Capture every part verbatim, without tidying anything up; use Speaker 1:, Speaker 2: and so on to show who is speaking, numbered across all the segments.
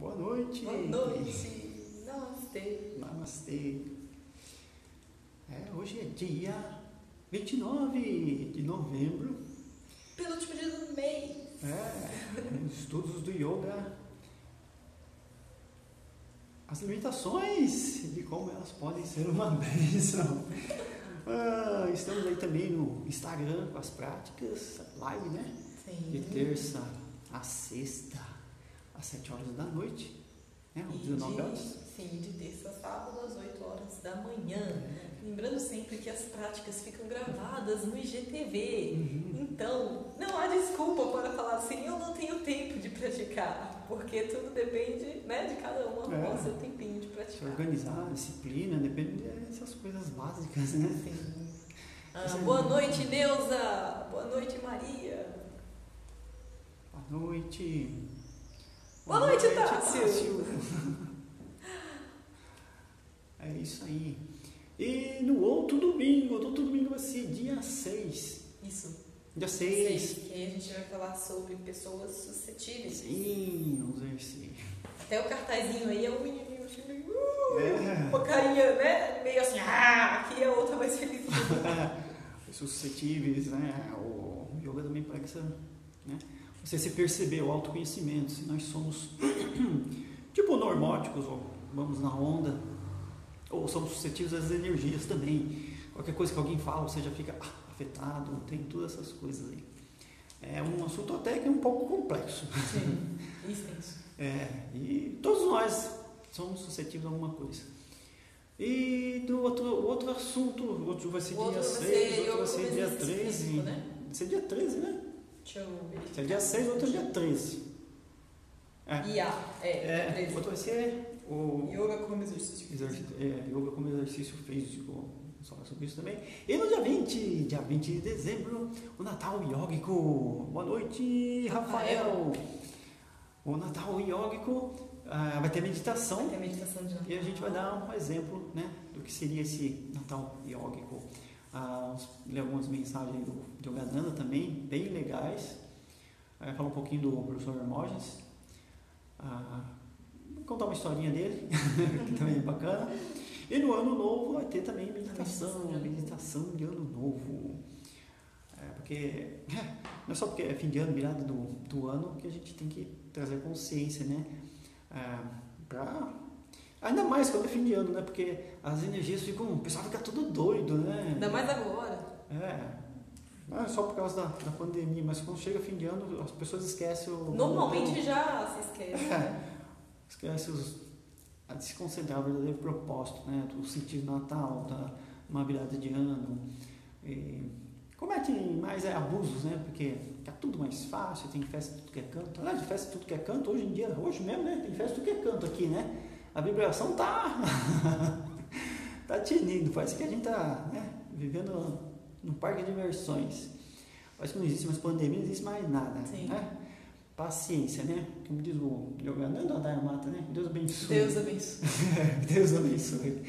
Speaker 1: Boa noite.
Speaker 2: Boa noite. Namastê.
Speaker 1: Namastê. É, hoje é dia vinte e nove de novembro.
Speaker 2: Penúltimo dia do mês.
Speaker 1: É, estudos do yoga. As limitações de como elas podem ser uma bênção. Ah, estamos aí também no Instagram com as práticas, live, né?
Speaker 2: Sim.
Speaker 1: De terça a sexta, às sete horas da noite, né? Às dezenove horas.
Speaker 2: Sim, de terça a sábado, às oito horas da manhã. É. Lembrando sempre que as práticas ficam gravadas no I G T V.
Speaker 1: Uhum.
Speaker 2: Então, não há desculpa para falar assim, eu não tenho tempo de praticar. Porque tudo depende, né, de cada um arrumar
Speaker 1: É.
Speaker 2: o seu tempinho de praticar.
Speaker 1: Se organizar, disciplina, depende dessas coisas básicas, né?
Speaker 2: Sim. Ah,
Speaker 1: é
Speaker 2: boa
Speaker 1: muito
Speaker 2: noite,
Speaker 1: bom.
Speaker 2: Neuza. Boa noite, Maria.
Speaker 1: Boa noite.
Speaker 2: Boa noite, Tássio.
Speaker 1: É isso aí. E no outro domingo, no outro domingo vai ser dia seis.
Speaker 2: Isso.
Speaker 1: Dia
Speaker 2: Sei,
Speaker 1: seis.
Speaker 2: que aí a gente vai falar sobre pessoas suscetíveis.
Speaker 1: Sim, vamos ver se.
Speaker 2: Até o cartazinho aí é um menininho assim, meio, uh,
Speaker 1: É.
Speaker 2: uma carinha, né? Meio assim, ah, aqui é outra mais feliz.
Speaker 1: Suscetíveis, né? O yoga também precisa, né? Você se perceber, o autoconhecimento, se nós somos tipo normóticos, ou vamos na onda, ou somos suscetíveis às energias também. Qualquer coisa que alguém fala, você já fica ah, afetado, tem todas essas coisas aí. É um assunto até que é um pouco complexo.
Speaker 2: Sim, extenso.
Speaker 1: É, e todos nós somos suscetíveis a alguma coisa. E do outro, o outro assunto, o outro vai ser
Speaker 2: O
Speaker 1: dia
Speaker 2: outro vai
Speaker 1: seis,
Speaker 2: ser
Speaker 1: o outro vai
Speaker 2: yoga
Speaker 1: ser
Speaker 2: com
Speaker 1: dia
Speaker 2: exercício
Speaker 1: treze.
Speaker 2: físico, né?
Speaker 1: Vai ser dia treze, né?
Speaker 2: Deixa eu ver.
Speaker 1: Se é dia seis, o outro é dia treze. É.
Speaker 2: I A, é,
Speaker 1: É,
Speaker 2: treze.
Speaker 1: o outro vai ser o
Speaker 2: Yoga como exercício.
Speaker 1: exercício, é, yoga como exercício físico. Vamos falar sobre isso também. E no dia vinte, dia vinte de dezembro, o Natal Yógico. Boa noite, Rafael.
Speaker 2: Rafael.
Speaker 1: O Natal Yógico ah, vai ter meditação.
Speaker 2: Vai ter meditação de Natal.
Speaker 1: E a gente vai dar um exemplo, né, do que seria esse Natal Yógico. Ah, ler algumas mensagens do Yogananda também, bem legais. Vai falar um pouquinho do professor Hermógenes. Ah, vou contar uma historinha dele, que também é bacana. E no ano novo vai ter também meditação, meditação de ano novo. É, porque não é só porque é fim de ano, virada do, do ano, que a gente tem que trazer consciência, né? É, pra, ainda mais quando é fim de ano, né? Porque as energias ficam, o pessoal fica tudo doido, né?
Speaker 2: Ainda mais agora.
Speaker 1: É, não é só por causa da, da pandemia, mas quando chega fim de ano, as pessoas esquecem o...
Speaker 2: Normalmente o, já se esquece.
Speaker 1: É, esquece os, a de se concentrar no verdadeiro propósito, né? Do sentido Natal, da uma virada de ano. E cometem mais é, abusos, né? Porque fica tudo mais fácil, tem festa tudo que é canto. Aliás, de festa tudo que é canto, hoje em dia, hoje mesmo, né? Tem festa tudo que é canto aqui, né? A vibração tá... tá tinindo, parece que a gente tá, né, vivendo num parque de diversões. Parece que não existe mais pandemia, não existe mais nada.
Speaker 2: Sim.
Speaker 1: Né? Paciência, né? Como diz o Yogananda da Mata, né? Deus abençoe.
Speaker 2: Deus abençoe.
Speaker 1: Deus abençoe.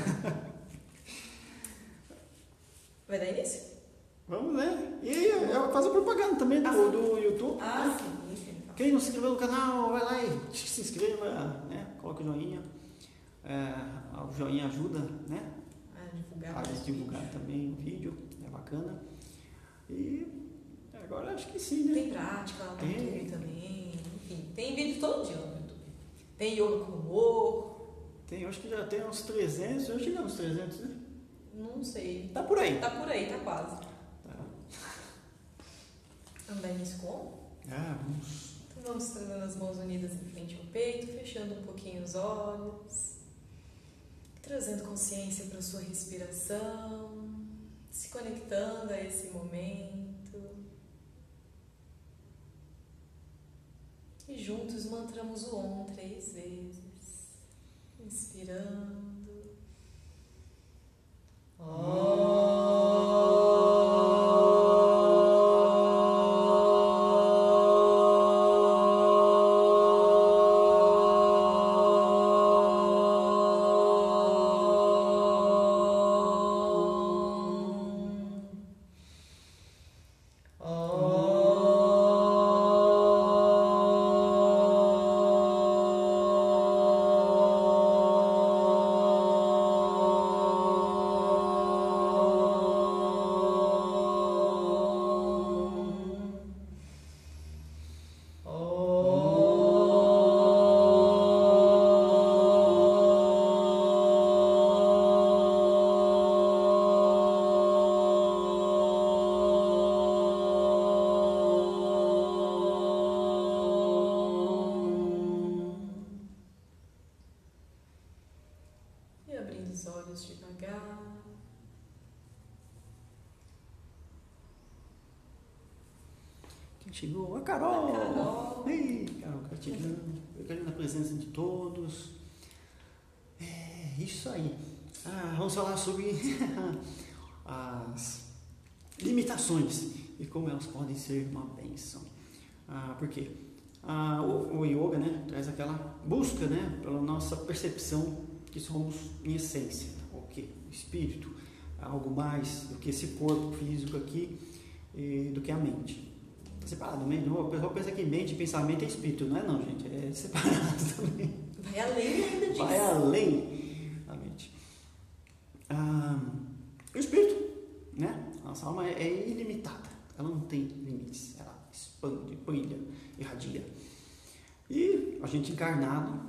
Speaker 2: Vai dar início?
Speaker 1: Vamos, né? E eu faço propaganda também do,
Speaker 2: Ah,
Speaker 1: do YouTube.
Speaker 2: Ah,
Speaker 1: né?
Speaker 2: sim, sim.
Speaker 1: Quem não se inscreveu no canal, vai lá e se inscreva, né? Coloque o joinha. É, o joinha ajuda, né?
Speaker 2: Ah, divulgar.
Speaker 1: A divulgar também o vídeo, é bacana. E agora acho que sim, né?
Speaker 2: Tem prática lá no
Speaker 1: Tem.
Speaker 2: YouTube também. Enfim, tem vídeo todo dia lá no YouTube. Tem yoga com humor.
Speaker 1: Tem, acho que já tem uns trezentos, já chegamos uns trezentos, né?
Speaker 2: Não sei.
Speaker 1: Tá por aí.
Speaker 2: Tá por aí, tá quase.
Speaker 1: Tá.
Speaker 2: Vamos dar início como?
Speaker 1: Ah, vamos.
Speaker 2: Então vamos trazendo as mãos unidas em frente ao peito, fechando um pouquinho os olhos. Trazendo consciência para a sua respiração. Se conectando a esse momento. E juntos mantramos o Om três vezes. Inspirando. Om.
Speaker 1: Quem chegou? A Carol!
Speaker 2: A Carol!
Speaker 1: Ei, Carol, gratidão. Obrigado na presença de todos. É isso aí. Ah, vamos falar sobre as limitações e como elas podem ser uma bênção. Ah, por quê? Ah, o, o yoga, né, traz aquela busca, né, pela nossa percepção que somos em essência, o que? O espírito, algo mais do que esse corpo físico aqui, e do que a mente. Está separado, mente. O pessoal pensa que mente, pensamento é espírito, não é não, gente, é separado também.
Speaker 2: Vai além ainda disso.
Speaker 1: Vai além da mente. Ah, o espírito, né, nossa alma é, é ilimitada, ela não tem limites, ela expande, brilha, irradia. E a gente encarnado,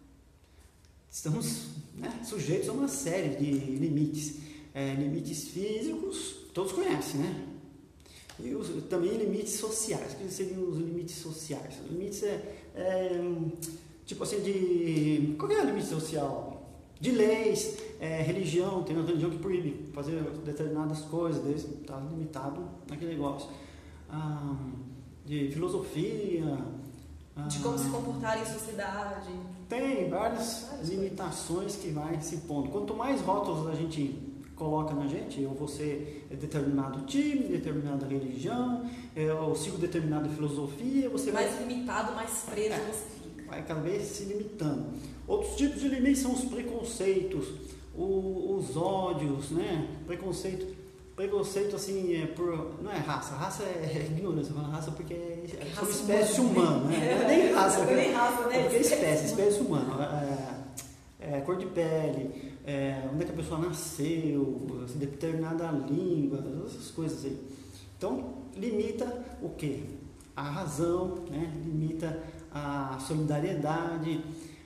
Speaker 1: estamos, né, sujeitos a uma série de limites. É, limites físicos, todos conhecem, né? E os, também limites sociais. O que seriam os limites sociais? Os limites é, é tipo assim, de... Qual é o limite social? De leis, é, religião, tem uma religião que proíbe fazer determinadas coisas, está limitado naquele negócio. Ah, de filosofia...
Speaker 2: De como se comportar em sociedade.
Speaker 1: Tem várias limitações que vai se pondo. Quanto mais rótulos a gente coloca na gente, eu vou ser determinado time, determinada religião, eu sigo determinada filosofia, você
Speaker 2: mais
Speaker 1: vai...
Speaker 2: limitado, mais preso
Speaker 1: é,
Speaker 2: você fica.
Speaker 1: Vai cada vez se limitando. Outros tipos de limites são os preconceitos, o, os ódios, né? Preconceito, preconceito assim, é por, não é raça, raça é, é ignorância, fala raça porque é, é uma espécie humana, né? Não é nem raça,
Speaker 2: não é nem raça, né?
Speaker 1: É porque é espécie, espécie humana. É, é, cor de pele, é, onde é que a pessoa nasceu, assim, determinada língua, essas coisas aí. Então, limita o quê? A razão, né? Limita a solidariedade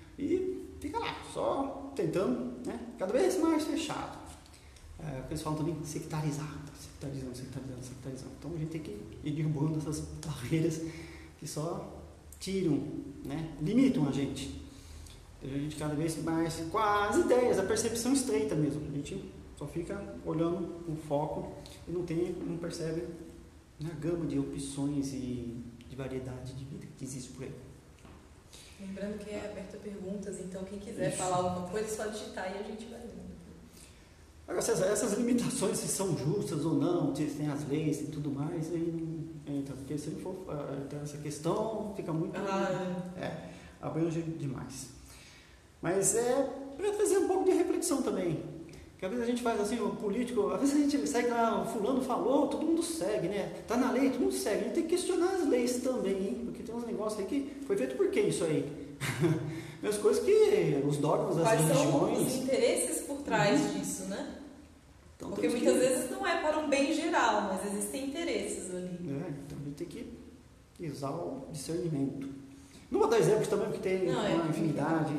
Speaker 1: e fica lá, só tentando, né? Cada vez mais fechado. É, o que eles falam também, sectarizar, sectarizando, sectarizando, sectarizando. Então, a gente tem que ir derrubando essas barreiras que só tiram, né? Limitam a gente. A gente cada vez mais com as ideias, a percepção estreita mesmo. A gente só fica olhando o foco e não tem, não percebe a gama de opções e de variedade de vida que existe por aí.
Speaker 2: Lembrando que é aberto a perguntas, então quem quiser Isso. falar alguma coisa é só digitar e a gente vai lendo.
Speaker 1: Agora, essas, essas limitações, se são justas ou não, se tem as leis e tudo mais, aí entra, porque se não for uh, essa questão, fica muito ah, é, abrange demais. Mas é para trazer um pouco de reflexão também. Porque às vezes a gente faz assim, o político, às vezes a gente segue lá, o fulano falou, todo mundo segue, né? Tá na lei, todo mundo segue. A gente tem que questionar as leis também, hein? Porque tem uns negócios aí que foi feito por quem isso aí? Mesmas coisas que os dogmas das
Speaker 2: Quais
Speaker 1: religiões.
Speaker 2: Quais são os interesses por trás uhum. disso, né? Então, porque muitas que... vezes não é para um bem geral, mas existem interesses ali.
Speaker 1: É, então a gente tem que usar o discernimento. Não vou dar exemplos também, porque tem não, uma é infinidade.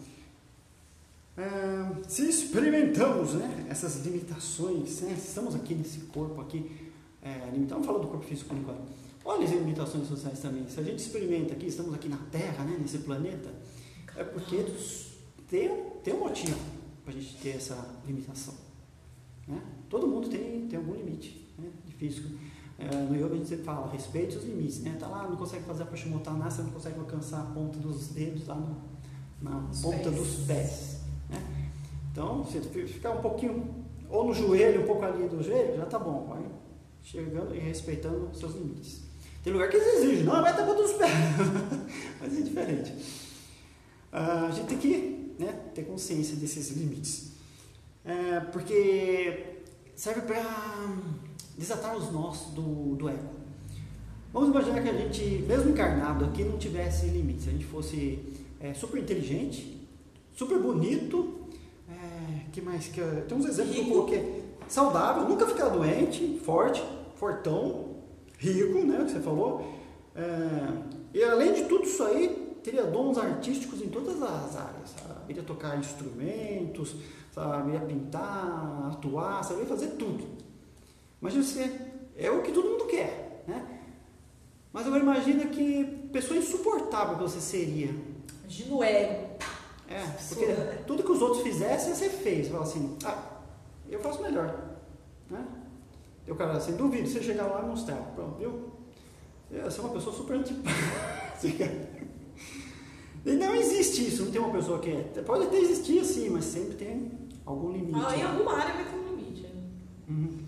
Speaker 1: É, se experimentamos, né, essas limitações, né, estamos aqui nesse corpo aqui, é, limitado, vamos falar do corpo físico por enquanto. Olha as limitações sociais também. Se a gente experimenta aqui, estamos aqui na Terra, né, nesse planeta, é porque tem, tem um motivo para a gente ter essa limitação. Né? Todo mundo tem, tem algum limite, né, de físico. É, no yoga a gente sempre fala, respeite os limites. Né? Tá lá, não consegue fazer a Paschimottanasana, não consegue alcançar a ponta dos dedos lá no, na os ponta pés. dos pés. Né? Então, se ficar um pouquinho, ou no joelho, um pouco ali do joelho, já tá bom, vai chegando e respeitando os seus limites. Tem lugar que eles exigem, não, vai até a ponta dos pés, mas é diferente. Ah, a gente tem que, né, ter consciência desses limites, é, porque serve para desatar os nós do, do ego. Vamos imaginar que a gente, mesmo encarnado aqui, não tivesse limites, a gente fosse é, super inteligente, super bonito, é, que mais que tem uns exemplos que eu coloquei, saudável, nunca ficar doente, forte, fortão, rico, né, que você falou, é, e além de tudo isso aí, teria dons artísticos em todas as áreas, saberia tocar instrumentos, saberia pintar, atuar, saberia fazer tudo. Imagina você, é o que todo mundo quer, né? Mas agora imagina que pessoa insuportável que você seria.
Speaker 2: Imagina o ego.
Speaker 1: É, porque tudo que os outros fizessem, você fez. Você fala assim, ah, eu faço melhor. Né? Eu, cara, sem dúvida, você chegar lá e mostrar, pronto, viu? Você é uma pessoa super antipática. E não existe isso, não tem uma pessoa que é. Pode até existir assim, mas sempre tem algum limite.
Speaker 2: Ah, em alguma área vai ter um limite. Né?
Speaker 1: Uhum.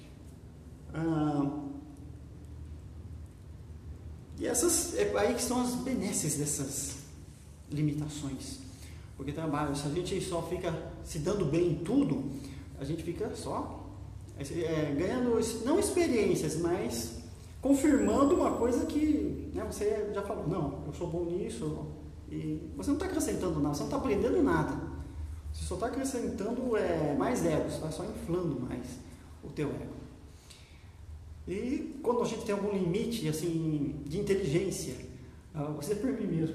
Speaker 1: Ah, e essas, é aí que são as benesses dessas limitações. Porque trabalho, se a gente só fica se dando bem em tudo, a gente fica só é, ganhando, não experiências, mas confirmando uma coisa que, né, você já falou, não, eu sou bom nisso, e você não está acrescentando nada, você não está aprendendo nada. Você só está acrescentando é, mais ego, você está só inflando mais o teu ego. E quando a gente tem algum limite assim, de inteligência, você é por mim mesmo.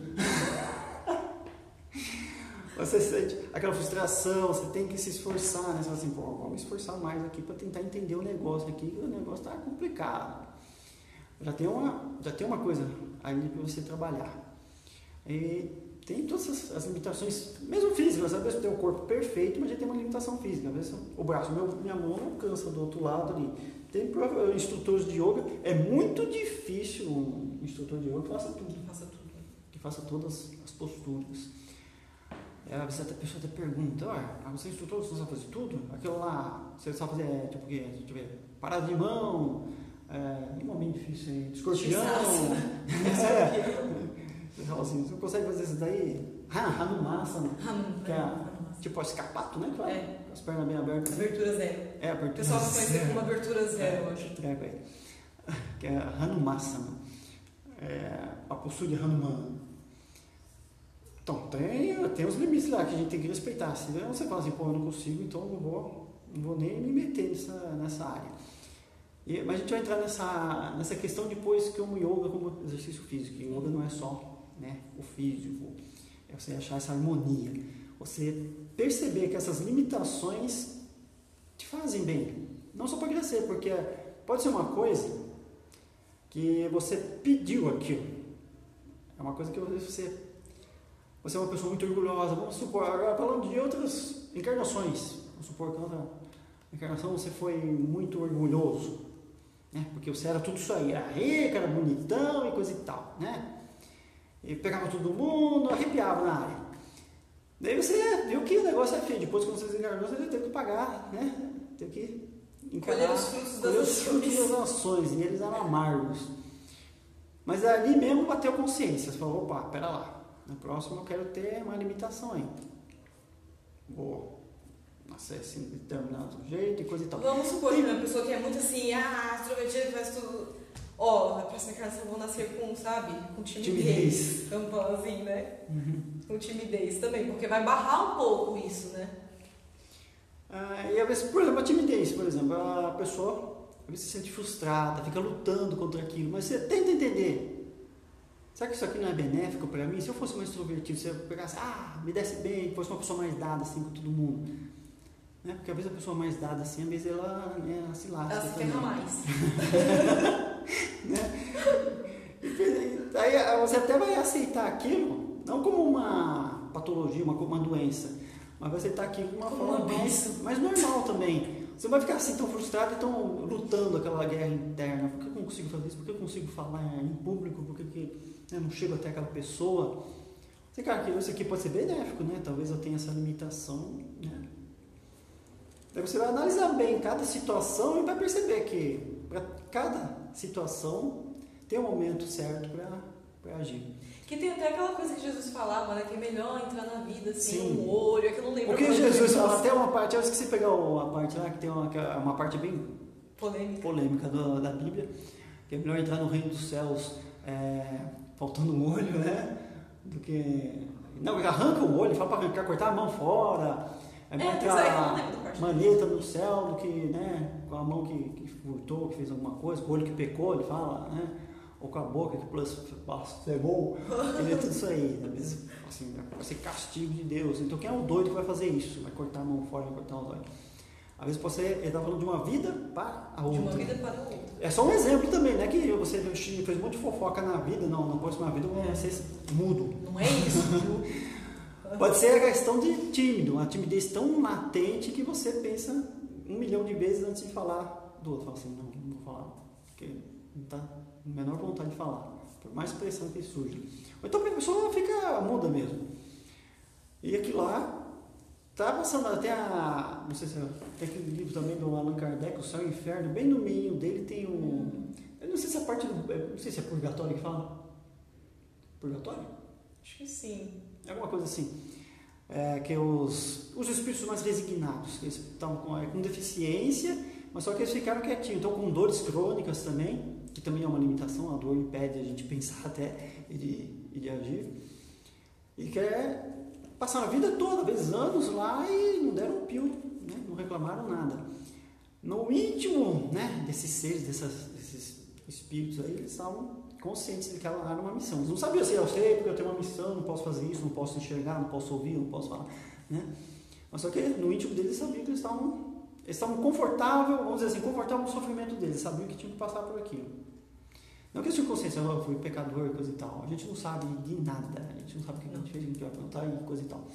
Speaker 1: Você sente aquela frustração, você tem que se esforçar, né? Você fala assim, pô, vamos esforçar mais aqui para tentar entender o negócio aqui, que o negócio está complicado. Já tem uma, já tem uma coisa ali para você trabalhar. E tem todas as, as limitações, mesmo físicas, às vezes tem o corpo perfeito, mas já tem uma limitação física. Às vezes o braço, meu, minha mão não alcança do outro lado ali. Tem instrutores de yoga, é muito difícil um instrutor de yoga que faça tudo.
Speaker 2: Que faça tudo.
Speaker 1: Que faça todas as posturas. É, às vezes até a pessoa até pergunta, ah, você é instrutor, você sabe fazer tudo? Aquilo lá, você sabe fazer, é, tipo o quê? Deixa eu ver, parada de mão, é, um momento difícil aí, escorpião. É. Você fala assim, você consegue fazer isso daí? Hanumasana, que é tipo o escapato, né? Claro,
Speaker 2: é.
Speaker 1: As pernas bem abertas.
Speaker 2: Abertura zero.
Speaker 1: É, abertura
Speaker 2: o pessoal se conhece como abertura zero, eu acho.
Speaker 1: É, é, que é Hanumasana, é a postura de Hanuman. Então, tem, tem os limites lá que a gente tem que respeitar. Se você fala assim, pô, eu não consigo, então eu não vou, não vou nem me meter nessa, nessa área. E, mas a gente vai entrar nessa, nessa questão depois que o yoga como exercício físico. O yoga não é só, né, o físico, é você achar essa harmonia. Você perceber que essas limitações te fazem bem. Não só para crescer, porque pode ser uma coisa que você pediu aquilo. É uma coisa que você... Você é uma pessoa muito orgulhosa, vamos supor, agora falando de outras encarnações, vamos supor que outra encarnação você foi muito orgulhoso, né? Porque você era tudo isso aí, era rico, era bonitão e coisa e tal, né? E pegava todo mundo, arrepiava na área. Daí você viu que o negócio é feio, depois quando você desencarnou, você teve que pagar, né? Teve que encarar,
Speaker 2: colher os frutos das
Speaker 1: colher os frutos das ações, e eles eram amargos. Mas ali mesmo bateu consciência, você falou, opa, pera lá. No próximo eu quero ter uma limitação aí. Vou nascer assim de determinado jeito e coisa e tal.
Speaker 2: Vamos supor Tem... que uma pessoa que é muito assim, ah, extrovertida, faz tudo. Ó, oh, na próxima encarnação eu vou nascer com, sabe, com timidez. timidez. Vamos falar assim, né? Uhum. Com timidez também, porque vai barrar um pouco isso, né?
Speaker 1: Ah, e às vezes, por exemplo, a timidez, por exemplo, a pessoa às vezes se sente frustrada, fica lutando contra aquilo, mas você tenta entender. Será que isso aqui não é benéfico para mim? Se eu fosse mais extrovertido, se eu pegasse, ah, me desse bem, fosse uma pessoa mais dada assim com todo mundo. Né? Porque às vezes a pessoa mais dada assim, às vezes ela, né, ela se lasca.
Speaker 2: Ela se ferra mais.
Speaker 1: Né? E, aí você até vai aceitar aquilo, não como uma patologia, uma, uma doença, mas vai aceitar aquilo de uma como forma uma mais, mais normal também. Você não vai ficar assim tão frustrado e tão lutando aquela guerra interna. Por que eu não consigo fazer isso? Por que eu não consigo falar em público? Por que, que eu não chego até aquela pessoa? Você, cara, isso aqui pode ser benéfico, né? Talvez eu tenha essa limitação, né? Daí você vai analisar bem cada situação e vai perceber que para cada situação tem um momento certo para agir.
Speaker 2: Que tem até aquela coisa que Jesus falava, né? Que é melhor entrar na vida assim,
Speaker 1: Sim.
Speaker 2: um olho, é que eu não lembro.
Speaker 1: O que Jesus fala, até uma parte, eu esqueci de pegar a parte lá, que tem uma, uma parte bem
Speaker 2: polêmica,
Speaker 1: polêmica do, da Bíblia, que é melhor entrar no reino dos céus é, faltando um olho, né? Do que... Não, arranca o olho, fala para arrancar, cortar a mão fora, é melhor é, entrar maneta no céu do que, né, com a mão que, que furtou, que fez alguma coisa, com o olho que pecou, ele fala, né? Ou com a boca que blasfemou, ele é tudo isso aí, às vezes, assim, vai ser castigo de Deus. Então quem é o doido que vai fazer isso? Vai cortar a mão fora, vai cortar os olhos. Às vezes pode ser, ele está falando de uma vida para a outra.
Speaker 2: De uma vida para a outra.
Speaker 1: É só um exemplo também, né? Que você fez um monte de fofoca na vida, não, não pode ser uma vida, vai ser mudo.
Speaker 2: Não é isso.
Speaker 1: Pode ser a questão de tímido, uma timidez tão latente que você pensa um milhão de vezes antes de falar do outro. Fala assim, não, não vou falar, porque não está menor vontade de falar, por mais pressão que surja. Ou então a pessoa fica muda mesmo. E aquilo lá tá passando até a, não sei se é, tem aquele livro também do Allan Kardec, O Céu e o Inferno, bem no meio dele tem um, eu não sei se é a parte do, não sei se é purgatório que fala. Purgatório?
Speaker 2: Acho que sim.
Speaker 1: É alguma coisa assim. É, que os, os espíritos mais resignados, que eles estão com, é, com deficiência, mas só que eles ficaram quietinhos, então com dores crônicas também, que também é uma limitação, a dor impede a gente pensar até e de, e de agir, e quer passar a vida toda, às vezes anos lá e não deram um pio, né? Não reclamaram nada. No íntimo, né, desses seres, dessas, desses espíritos aí, eles estavam conscientes de que ela era uma missão. Eles não sabiam assim, eu sei porque eu tenho uma missão, não posso fazer isso, não posso enxergar, não posso ouvir, não posso falar, né? Mas só que no íntimo deles sabiam que eles estavam, eles estavam confortáveis, vamos dizer assim, confortáveis no sofrimento deles, sabiam que tinham que passar por aquilo. Não que eles tinham consciência, eu fui pecador, coisa e tal. A gente não sabe de nada, a gente não sabe o que a gente fez, o que vai perguntar e coisa e tal.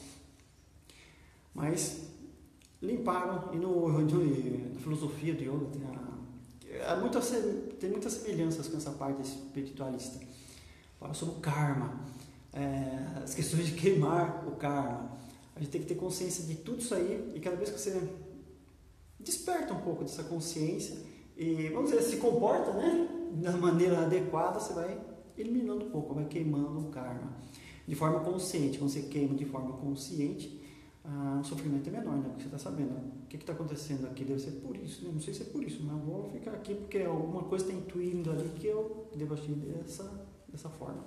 Speaker 1: Mas limparam, e no, no, na filosofia do yoga tem a Há muita, tem muitas semelhanças com essa parte espiritualista. Fala sobre o karma, é, as questões de queimar o karma. A gente tem que ter consciência de tudo isso aí, e cada vez que você desperta um pouco dessa consciência e, vamos dizer, se comporta, né, da maneira adequada, você vai eliminando um pouco, vai queimando o karma. De forma consciente, quando você queima de forma consciente, ah, o sofrimento é menor, né? Porque você está sabendo, o que está acontecendo aqui deve ser por isso, né? Não sei se é por isso, mas eu vou ficar aqui porque alguma coisa está intuindo ali que eu devo agir dessa, dessa forma.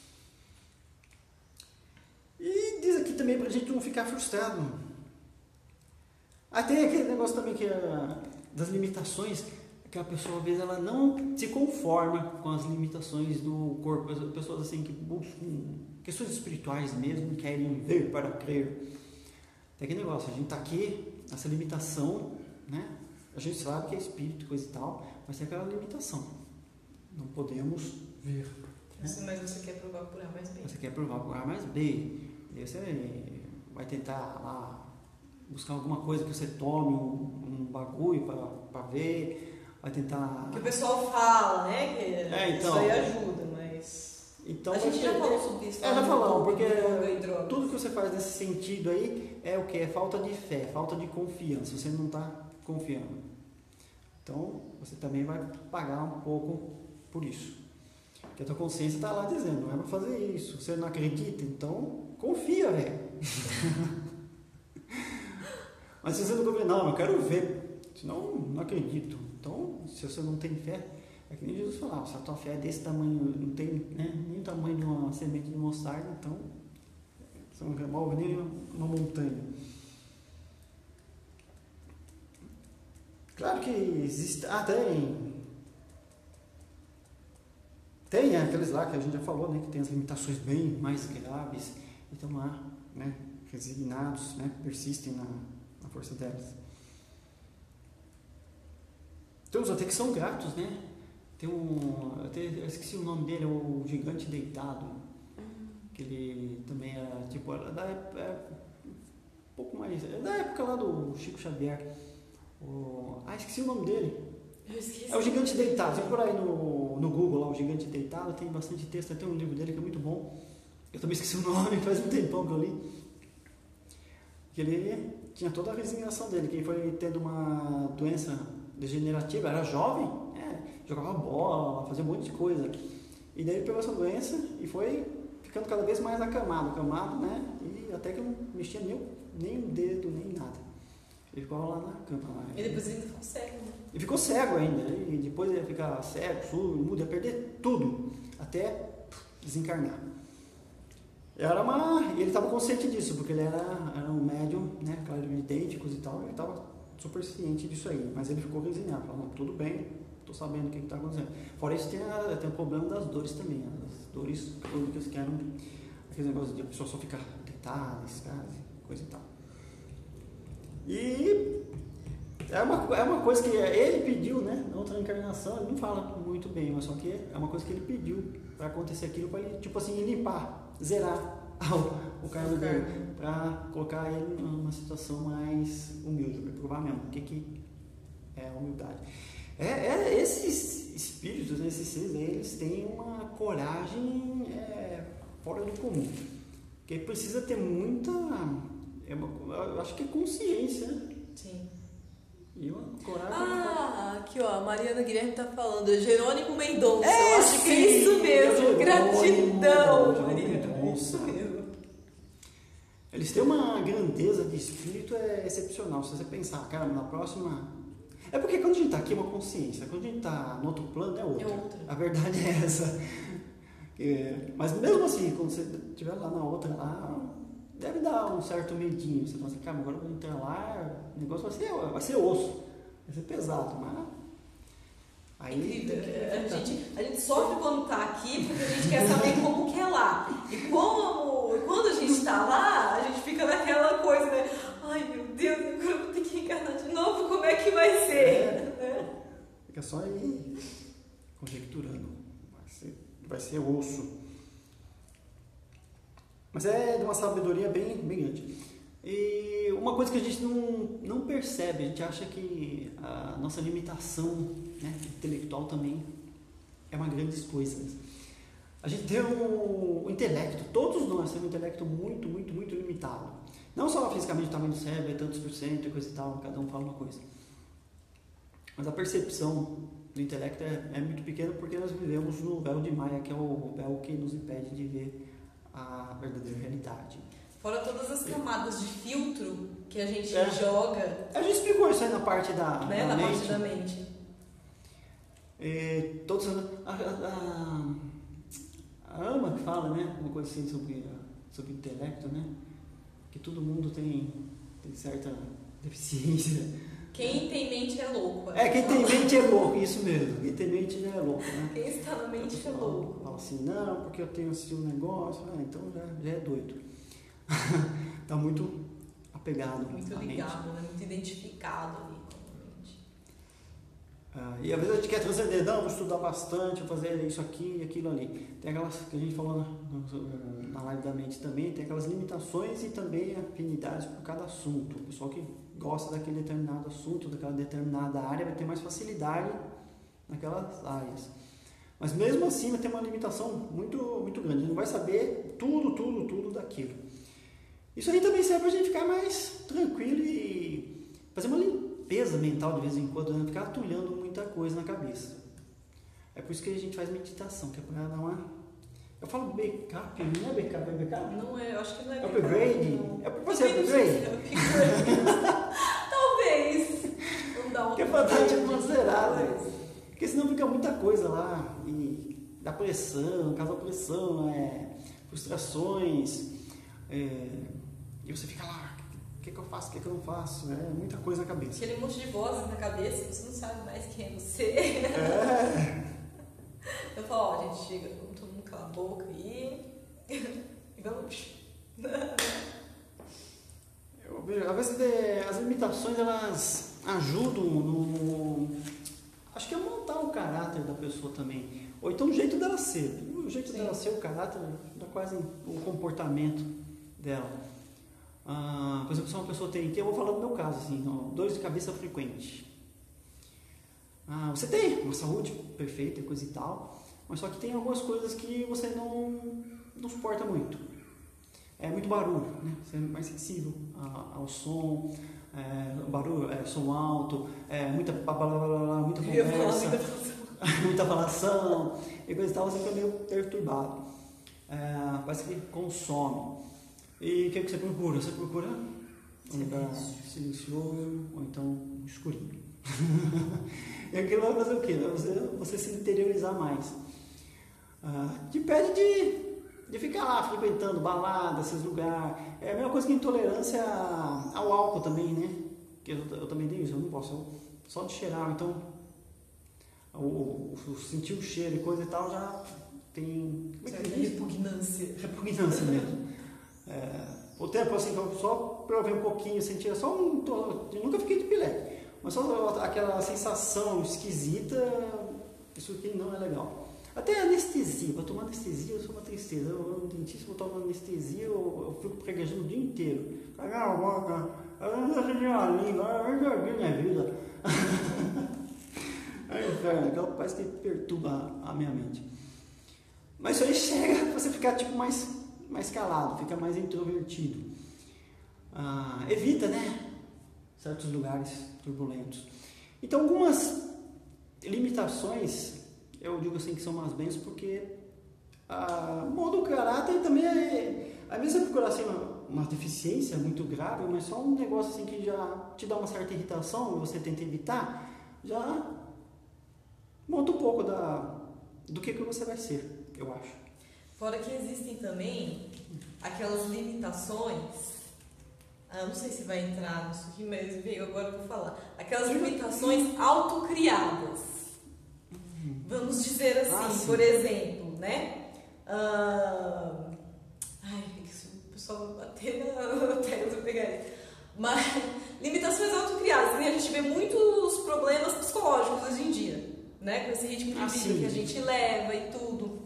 Speaker 1: E diz aqui também para a gente não ficar frustrado. Ah, tem aquele negócio também que é das limitações, que a pessoa às vezes ela não se conforma com as limitações do corpo. As pessoas assim que buscam questões espirituais mesmo, querem ver para crer. Tem aquele negócio, a gente está aqui, essa limitação, né? A gente sabe que é espírito, coisa e tal, mas tem aquela limitação. Não podemos ver. Né?
Speaker 2: Mas você quer provar por A mais B.
Speaker 1: Você quer provar por A mais B. E você vai tentar lá buscar alguma coisa que você tome, um, um bagulho para ver, vai tentar...
Speaker 2: Que o pessoal fala, né? Que
Speaker 1: é, então,
Speaker 2: isso aí ajuda, mas...
Speaker 1: Então,
Speaker 2: a gente já falou sobre isso.
Speaker 1: É, já falamos, porque tudo que você faz nesse sentido aí é o que? É falta de fé, falta de confiança. Você não está confiando. Então, você também vai pagar um pouco por isso. Porque a tua consciência está lá dizendo, não é para fazer isso. Você não acredita? Então, confia, velho. Mas se você não confia, não, eu quero ver. Senão, não acredito. Então, se você não tem fé... É que nem Jesus falava, se a tua fé é desse tamanho, não tem, né, nem o tamanho de uma semente de mostarda, então você não remove nem uma montanha. Claro que existe, ah, tem, tem aqueles lá que a gente já falou, né, que tem as limitações bem mais graves, e estão lá, né, resignados, né, persistem na, na força delas. Tem uns até que são gratos, né? Tem um, eu, até, eu esqueci o nome dele, o Gigante Deitado, que ele também era tipo, era da época, é, um pouco mais, é da época lá do Chico Xavier. O, ah, esqueci o nome dele.
Speaker 2: Eu esqueci.
Speaker 1: É o Gigante Deitado. Você por aí no, no Google lá, o Gigante Deitado, tem bastante texto, tem um livro dele que é muito bom. Eu também esqueci o nome, faz um tempão que eu li. Que ele tinha toda a resignação dele, que ele foi tendo uma doença degenerativa, era jovem, é, jogava bola, fazia um monte de coisa. E daí ele pegou essa doença e foi ficando cada vez mais acamado, acamado, né? E até que não mexia nem, nem um dedo, nem nada. Ele ficava lá na cama. Lá.
Speaker 2: E depois ele ficou cego, né?
Speaker 1: E ficou cego ainda. E depois ele ia ficar cego, surdo, mudo, ia perder tudo. Até desencarnar. Era uma... Ele estava consciente disso, porque ele era, era um médium, né? Clarividente e tal. Ele estava super ciente disso aí. Mas ele ficou resignado. Falou, tudo bem, estou sabendo o que está acontecendo. Fora isso, tem, a, tem o problema das dores também. As dores crônicas que eram aquele negócio de a pessoa só ficar deitada, escada, coisa e tal. E é uma, é uma coisa que ele pediu, né? Na outra encarnação, ele não fala muito bem, mas só que é uma coisa que ele pediu para acontecer aquilo, para ele, tipo assim, limpar, zerar o, o karma dele, para colocar ele numa situação mais humilde, para provar mesmo o que, que é a humildade. É, é, esses espíritos, né, esses seres, eles têm uma coragem é, fora do comum. Que precisa ter muita, é uma, eu acho que é consciência.
Speaker 2: Sim.
Speaker 1: E uma coragem.
Speaker 2: Ah, aqui ó, a Mariana Guilherme tá falando, Jerônimo Mendonça.
Speaker 1: É,
Speaker 2: eu acho
Speaker 1: sim,
Speaker 2: que é isso mesmo.
Speaker 1: Jerônimo,
Speaker 2: Gratidão,
Speaker 1: Jerônimo
Speaker 2: Mariana. É
Speaker 1: Mendonça.
Speaker 2: isso mesmo.
Speaker 1: Eles têm uma grandeza de espírito é excepcional. Se você pensar, cara, na próxima. É porque quando a gente está aqui é uma consciência, quando a gente está no outro plano é outra.
Speaker 2: É outra.
Speaker 1: A verdade é essa. É, mas mesmo assim, quando você estiver lá na outra, lá, deve dar um certo medinho. Você fala assim, cara, agora eu vou entrar lá, o negócio vai ser, vai ser osso, vai ser pesado, mas. Aí
Speaker 2: Incrível.
Speaker 1: tem que
Speaker 2: A gente, a gente sofre quando está aqui porque a gente quer saber como que é lá. E como, quando a gente está lá, a gente fica naquela coisa, né? Ai meu Deus, agora eu vou ter que encarnar de novo, como é que vai ser?
Speaker 1: É.
Speaker 2: Né?
Speaker 1: Fica só aí conjecturando. Vai ser, vai ser osso. Mas é de uma sabedoria bem, bem grande. E uma coisa que a gente não, não percebe, a gente acha que a nossa limitação, né, intelectual também é uma grande coisa. A gente tem um, um intelecto, todos nós temos um intelecto muito, muito, muito limitado. Não só fisicamente o tamanho do cérebro, é tantos por cento e coisa e tal, cada um fala uma coisa. Mas a percepção do intelecto é, é muito pequena porque nós vivemos no véu de Maia, que é o véu que nos impede de ver a verdadeira realidade.
Speaker 2: Fora todas as camadas de filtro que a gente
Speaker 1: é.
Speaker 2: joga.
Speaker 1: A gente explicou isso aí na parte da,
Speaker 2: né,
Speaker 1: da
Speaker 2: na
Speaker 1: mente.
Speaker 2: parte da mente.
Speaker 1: E todos, a, a, a Ama que fala, né, uma coisa assim sobre, sobre intelecto, né, que todo mundo tem, tem certa deficiência.
Speaker 2: Quem tem mente é louco.
Speaker 1: É, quem tem mente é louco, isso mesmo. Quem tem mente já é louco, né?
Speaker 2: Quem está na mente é louco.
Speaker 1: Fala assim, não, porque eu tenho assim um negócio, ah, então já, já é doido. Está muito apegado.
Speaker 2: Muito ligado, né? Muito identificado ali com a mente.
Speaker 1: Ah, e às vezes a gente quer transcender, não, vou estudar bastante, vou fazer isso aqui e aquilo ali. Tem aquelas que a gente falou na, na live da mente também, tem aquelas limitações e também afinidades por cada assunto. O pessoal que gosta daquele determinado assunto, daquela determinada área, vai ter mais facilidade naquelas áreas. Mas mesmo assim vai ter uma limitação muito, muito grande. A gente não vai saber tudo, tudo, tudo daquilo. Isso aí também serve para a gente ficar mais tranquilo e fazer uma limpeza mental de vez em quando, não ficar atulhando muita coisa na cabeça. É por isso que a gente faz meditação, que é para dar uma... Eu falo backup, não é backup, é backup?
Speaker 2: Não é, eu acho que não é
Speaker 1: upgrade?
Speaker 2: Não.
Speaker 1: É para fazer upgrade?
Speaker 2: Talvez. Vamos dar um
Speaker 1: que é para dar tipo uma zerada. Porque senão fica muita coisa lá e dá pressão, causa pressão, é, frustrações, é, e você fica lá, o que, que eu faço, o que, que eu não faço? É muita coisa na cabeça.
Speaker 2: Aquele monte de vozes na cabeça, você não sabe mais quem é você.
Speaker 1: É.
Speaker 2: Eu falo, ó, gente, chega, vamos todo mundo calar a boca aí e vamos.
Speaker 1: Eu vejo, às vezes as limitações elas ajudam no, acho que é montar o caráter da pessoa também, ou então o jeito dela ser. O jeito Sim. dela ser, o caráter, dá quase o comportamento dela. Ah, por exemplo, se uma pessoa tem, que eu vou falar do meu caso, assim, dores de cabeça frequente. Ah, você tem uma saúde perfeita, coisa e tal, mas só que tem algumas coisas que você não, não suporta muito. É muito barulho, né? Você é mais sensível ao som, é, barulho, é, som alto, é, muita, blá, blá, blá, blá, muita conversa, muita falação e coisa e tal, você fica meio perturbado. É, parece que consome. E o que, é que você procura? Você procura um lugar silencioso ou então escurinho. E aquilo vai fazer o quê? Vai você, você se interiorizar mais. Ah, te pede de, de ficar lá frequentando balada, esses lugares. É a mesma coisa que intolerância ao álcool também, né? Que eu, eu também tenho isso, eu não posso. Eu, só de cheirar, então o, o, o sentir o cheiro e coisa e tal já tem.
Speaker 2: Certa repugnância.
Speaker 1: Repugnância mesmo. É, o tempo assim, só para eu ver um pouquinho, sentir só um. Eu nunca fiquei de pileque, mas só aquela sensação esquisita, isso aqui não é legal. Até anestesia, para tomar anestesia eu sou uma tristeza. Eu vou no dentista, vou tomar anestesia, eu, eu fico preguejando o dia inteiro. Cagar a boca, eu não sei de uma língua, eu já vi minha vida. interna, aquela parece que perturba a minha mente. Mas isso aí chega a você ficar tipo mais, mais calado, fica mais introvertido. Ah, evita, né, certos lugares turbulentos. Então, algumas limitações, eu digo assim que são umas bênçãos, porque ah, muda o caráter também é, às vezes você procurar assim, uma, uma deficiência muito grave, mas só um negócio assim que já te dá uma certa irritação e você tenta evitar, já monta um pouco da, do que, que você vai ser, eu acho.
Speaker 2: Fora que existem também aquelas limitações, ah, não sei se vai entrar nisso aqui, mas veio agora para falar, aquelas limitações autocriadas. Vamos dizer assim, ah, por exemplo, né? Ah, ai, o pessoal bater na tela para pegar isso. Mas limitações autocriadas, né? A gente vê muitos problemas psicológicos hoje em dia, né? Com esse ritmo de
Speaker 1: ah,
Speaker 2: vida
Speaker 1: sim.
Speaker 2: que a gente leva e tudo.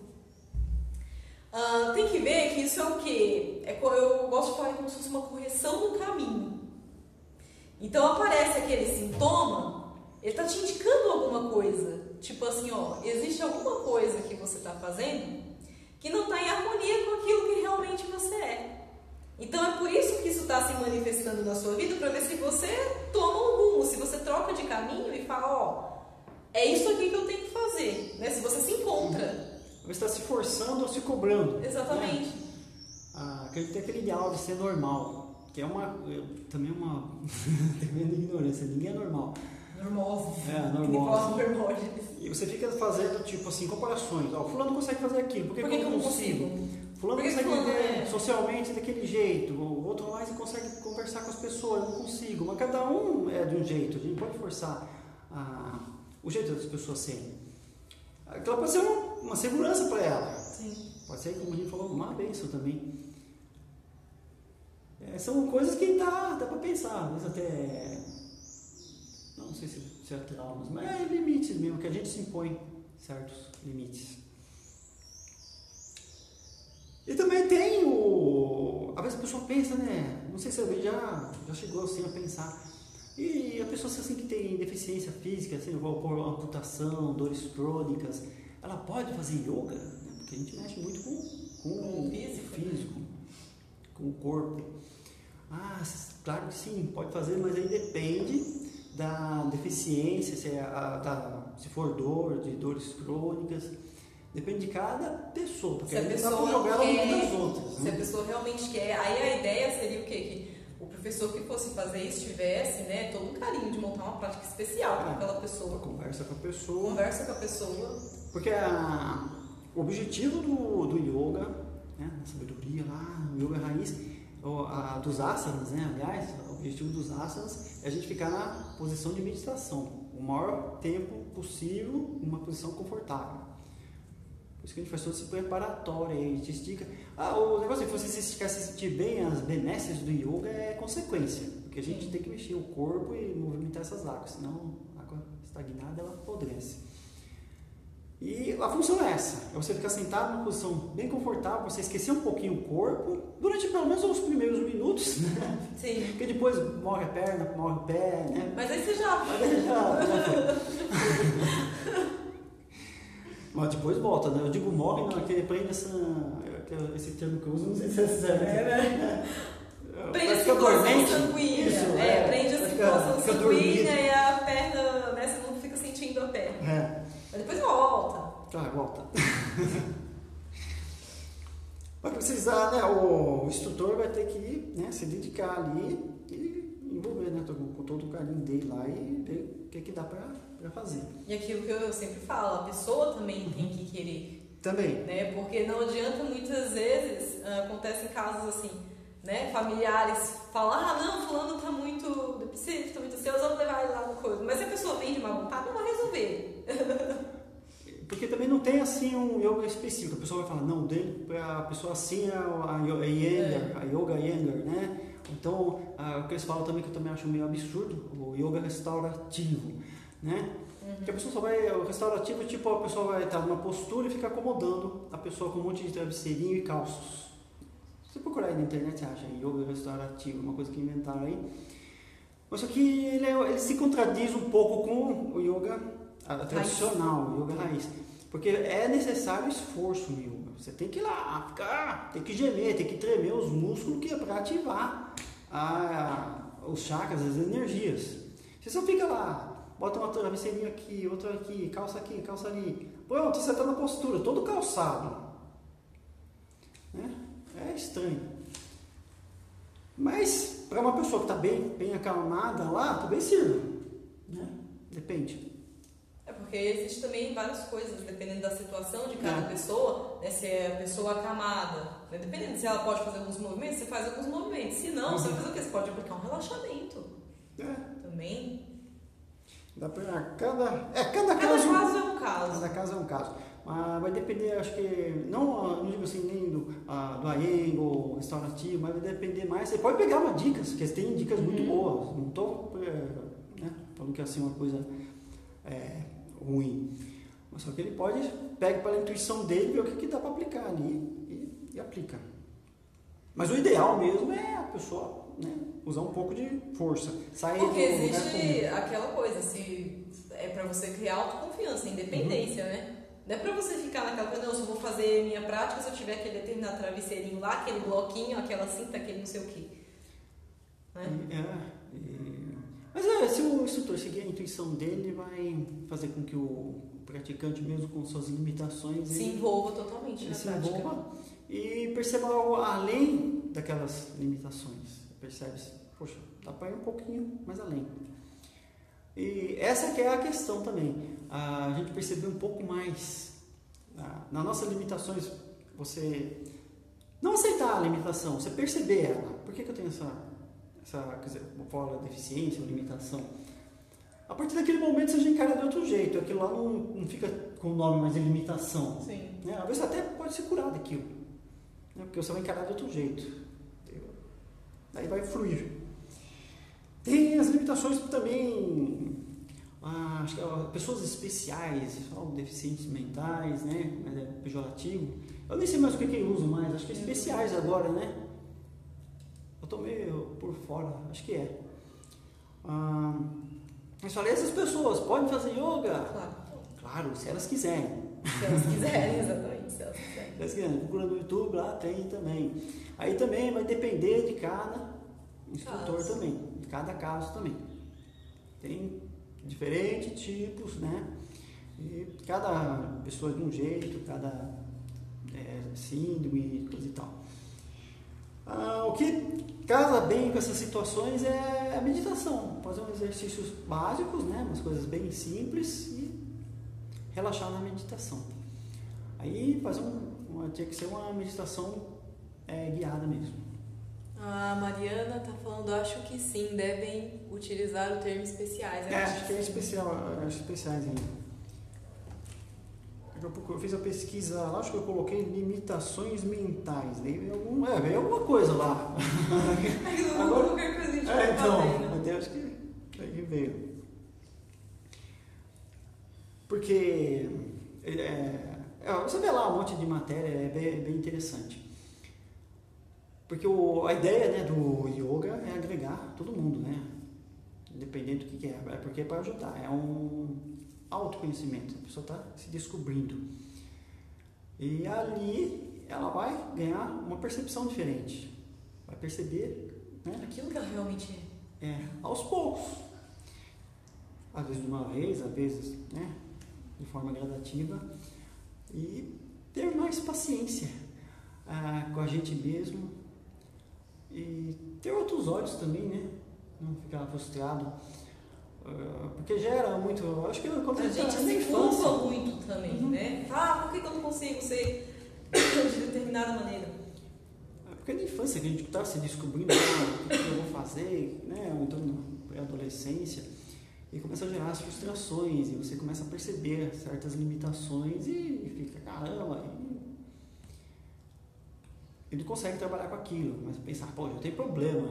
Speaker 2: Ah, tem que ver que isso é o quê? É, eu gosto de falar como se fosse uma correção do caminho. Então aparece aquele sintoma, ele está te indicando alguma coisa. Tipo assim, ó, existe alguma coisa que você está fazendo que não está em harmonia com aquilo que realmente você é. Então é por isso que isso está se manifestando na sua vida, para ver se você toma um rumo, se você troca de caminho e fala, ó, é isso aqui que eu tenho que fazer, né? Se você se encontra.
Speaker 1: Você está se forçando ou se cobrando.
Speaker 2: Exatamente.
Speaker 1: Né? Ah, tem aquele ideal de ser normal, que é uma, também uma tremenda ignorância, ninguém é normal.
Speaker 2: Normoso.
Speaker 1: É, normal. E você fica fazendo, tipo assim, comparações. Ó, fulano consegue fazer aquilo, por que,
Speaker 2: por
Speaker 1: que
Speaker 2: que
Speaker 1: eu não consigo?
Speaker 2: consigo?
Speaker 1: Fulano
Speaker 2: Porque
Speaker 1: consegue
Speaker 2: fulano
Speaker 1: viver
Speaker 2: é...
Speaker 1: socialmente daquele jeito, o outro mais consegue conversar com as pessoas, eu não consigo. Mas cada um é de um jeito, a gente pode forçar ah, o jeito das pessoas serem. Aquela pode ser uma, uma segurança para ela.
Speaker 2: Sim.
Speaker 1: Pode ser, como a gente falou, uma bênção também. É, são coisas que dá, dá para pensar, às vezes até, não sei se, se é traumas, mas é limites mesmo, que a gente se impõe certos limites. E também tem o... Às vezes a pessoa pensa, né? Não sei se alguém já, já chegou assim a pensar. E a pessoa assim, que tem deficiência física, assim, ou por amputação, dores crônicas, ela pode fazer yoga? Né? Porque a gente mexe muito com, com, com o físico, físico né? Com o corpo. Ah, claro que sim, pode fazer, mas aí depende da deficiência, se, é a, da, se for dor, de dores crônicas. Depende de cada pessoa, porque
Speaker 2: se a pessoa não jogar ela muitas outras. Se né? a pessoa realmente quer, aí a ideia seria o quê? Que o professor que fosse fazer isso tivesse, né, todo um carinho de montar uma prática especial para é, aquela pessoa.
Speaker 1: Conversa com a pessoa.
Speaker 2: Conversa com a pessoa.
Speaker 1: Porque a, o objetivo do, do yoga, né, na sabedoria lá, no yoga raiz, a, a, dos asanas, né, aliás, o objetivo dos asanas é a gente ficar na posição de meditação, o maior tempo possível, numa posição confortável. Por isso que a gente faz todo esse preparatório, a gente estica. Ah, o negócio é que você se esticar, se sentir bem, as benesses do yoga é consequência, porque a gente tem que mexer o corpo e movimentar essas águas, senão a água estagnada ela apodrece. E a função é essa, é você ficar sentado numa posição bem confortável, você esquecer um pouquinho o corpo, durante pelo menos os primeiros minutos, né?
Speaker 2: Sim.
Speaker 1: Porque depois morre a perna, morre o pé, né?
Speaker 2: Mas aí você já...
Speaker 1: Mas aí já, já foi. Mas depois volta, né? Eu digo morre, não, é que prende essa, esse termo que eu uso, não sei se é certo. É, né?
Speaker 2: Prende a circulação sanguínea. Isso, é, é, prende a circulação sanguínea e a perna, né? Você não fica sentindo a perna. É. Mas depois volta.
Speaker 1: Ah, volta. Vai precisar, né? O, o instrutor vai ter que, né, se dedicar ali e envolver, né? Com todo o carinho dele lá e ver o que, que dá pra fazer.
Speaker 2: E aquilo que eu sempre falo, a pessoa também tem que querer.
Speaker 1: Também.
Speaker 2: Né? Porque não adianta muitas vezes, uh, acontecem casos assim, né? Familiares falam, ah, não, fulano tá muito deficiente, tá muito ansioso, vamos levar ele lá no coisa. Mas se a pessoa vem de má vontade, não vai resolver.
Speaker 1: Porque também não tem assim um yoga específico. A pessoa vai falar, não, dele, a pessoa assim é a Iyengar, é. a Yoga Iyengar, né? Então, uh, o que eles falam também, que eu também acho meio absurdo, o yoga restaurativo. Né? Uhum. Que a pessoa só vai, o restaurativo, tipo, a pessoa vai estar numa postura e ficar acomodando a pessoa com um monte de travesseirinho e calços. Se você procurar aí na internet, você acha yoga restaurativo, uma coisa que inventaram aí. Mas só que ele, é, ele se contradiz um pouco com o yoga a tradicional, yoga raiz. Porque é necessário esforço no yoga. Você tem que ir lá, ficar, tem que gemer, tem que tremer os músculos que é para ativar a, os chakras, as energias. Você só fica lá, bota uma travesseirinha aqui, outra aqui, calça aqui, calça ali. Pronto, você está na postura, todo calçado. Né? É estranho. Mas, para uma pessoa que está bem, bem acalmada lá, também sirva. Né? Depende.
Speaker 2: É porque existe também várias coisas, dependendo da situação de cada é. pessoa, né? Se é a pessoa acamada, né? Dependendo se ela pode fazer alguns movimentos, você faz alguns movimentos. Se não, uhum. você vai fazer o quê? Você pode aplicar um relaxamento. É. Também.
Speaker 1: Dá pra cada. É, cada,
Speaker 2: cada
Speaker 1: caso,
Speaker 2: caso é um caso.
Speaker 1: Cada caso é um caso. Mas vai depender, acho que, não, não digo assim, nem do, uh, do Iyengar, restaurativo, mas vai depender mais. Você pode pegar uma dicas, porque tem dicas muito uhum. boas. Não estou né, falando que é assim uma coisa é, ruim. Mas só que ele pode, pega pela intuição dele, ver o que, que dá para aplicar ali e, e aplica. Mas o ideal mesmo é a pessoa né, usar um pouco de força. Sair
Speaker 2: porque existe aquela coisa, se é para você criar autoconfiança, independência, uhum. né? Não é pra você ficar naquela coisa, não, eu só vou fazer minha prática se eu tiver aquele determinado travesseirinho lá, aquele bloquinho, aquela cinta, aquele não sei o quê. Né?
Speaker 1: É, é, mas é, se o instrutor seguir a intuição dele, vai fazer com que o praticante, mesmo com suas limitações,
Speaker 2: se
Speaker 1: ele,
Speaker 2: envolva totalmente
Speaker 1: ele
Speaker 2: na
Speaker 1: se
Speaker 2: prática.
Speaker 1: Envolva e perceba algo além daquelas limitações. Percebe-se, poxa, dá para ir um pouquinho mais além. E essa que é a questão também. A gente perceber um pouco mais ah, nas nossas limitações, você não aceitar a limitação, você perceber ela. Por que, que eu tenho essa, essa quer dizer, vou falar deficiência ou limitação? A partir daquele momento você já encara de outro jeito, aquilo lá não, não fica com o nome mais de limitação.
Speaker 2: Sim.
Speaker 1: Né? Às vezes até pode ser curado daquilo, né? Porque você vai encarar de outro jeito. Daí vai fluir. Tem as limitações também. Ah, acho que pessoas especiais, ou deficientes mentais, né? Mas é pejorativo. Eu nem sei mais o que, que eu uso mais, acho que é especiais agora, né? Eu tô meio por fora, acho que é. Ah, mas falei, essas pessoas podem fazer yoga?
Speaker 2: Claro.
Speaker 1: Claro, se elas quiserem.
Speaker 2: Se elas quiserem, exatamente, se elas quiserem.
Speaker 1: Se elas quiserem, procura no YouTube, lá tem também. Aí também vai depender de cada instrutor caso. Também, de cada caso também. Tem diferentes tipos, né? E cada pessoa de um jeito, cada é, síndrome, coisa e tal. Ah, o que casa bem com essas situações é a meditação. Fazer uns exercícios básicos, né? Umas coisas bem simples e relaxar na meditação. Aí fazer um, uma, tinha que ser uma meditação é, guiada mesmo.
Speaker 2: A Mariana está falando, acho que sim, devem utilizar o termo especiais.
Speaker 1: É, acho que é especial, acho especiais ainda. Eu, eu fiz a pesquisa lá, acho que eu coloquei limitações mentais. Daí veio, algum, é, veio alguma coisa lá.
Speaker 2: Agora, qualquer coisa a gente
Speaker 1: é, então,
Speaker 2: fazendo.
Speaker 1: Até acho que aí veio. Porque é, você vê lá um monte de matéria, é bem, é bem interessante. Porque o, a ideia né, do yoga é agregar todo mundo, né? Independente do que, que é. É porque é para ajudar. É um autoconhecimento. A pessoa está se descobrindo. E ali ela vai ganhar uma percepção diferente. Vai perceber né,
Speaker 2: aquilo que ela realmente
Speaker 1: é. É, aos poucos. Às vezes de uma vez, às vezes né, de forma gradativa. E ter mais paciência ah, com a gente mesmo. E ter outros olhos também, né? Não ficar frustrado. Uh, porque gera muito. Eu acho que quando
Speaker 2: a gente se culpa muito também, uhum. né? Ah, por que eu não consigo ser de determinada maneira?
Speaker 1: É porque é na infância que a gente está se descobrindo ah, o que eu vou fazer, né? Ou então na pré-adolescência. E começa a gerar as frustrações. E você começa a perceber certas limitações e fica, caramba. E ele não consegue trabalhar com aquilo, mas pensar, pô, eu tenho problema.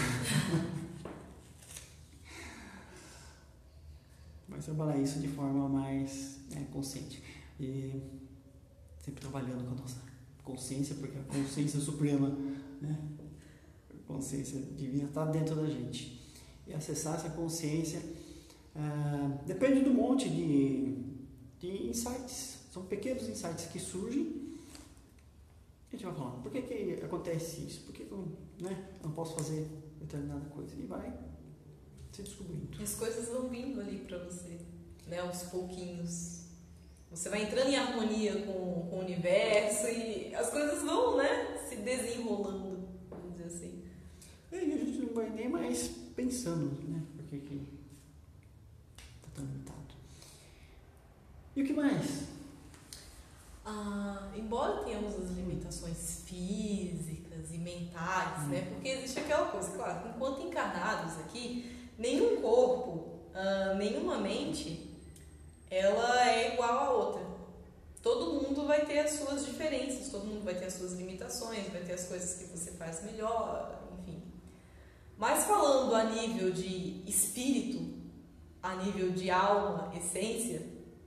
Speaker 1: Mas trabalhar isso de forma mais né, consciente. E sempre trabalhando com a nossa consciência, porque a consciência suprema, né, a consciência divina está dentro da gente. E acessar essa consciência É, depende do monte de, de insights. São pequenos insights que surgem. A gente vai falando, por que, que acontece isso? Por que, que eu, né, eu não posso fazer determinada coisa? E vai se descobrindo.
Speaker 2: E as coisas vão vindo ali para você, né, aos pouquinhos. Você vai entrando em harmonia com, com o universo e as coisas vão, né, se desenrolando, vamos dizer assim.
Speaker 1: E aí a gente não vai nem mais pensando, né, por que que tá tão limitado. E o que mais?
Speaker 2: Ah, embora tenhamos as limitações físicas e mentais, hum. né, porque existe aquela coisa, claro, enquanto encarnados aqui, nenhum corpo, ah, nenhuma mente, ela é igual a outra. Todo mundo vai ter as suas diferenças, todo mundo vai ter as suas limitações, vai ter as coisas que você faz melhor, enfim. Mas falando a nível de espírito, a nível de alma, essência,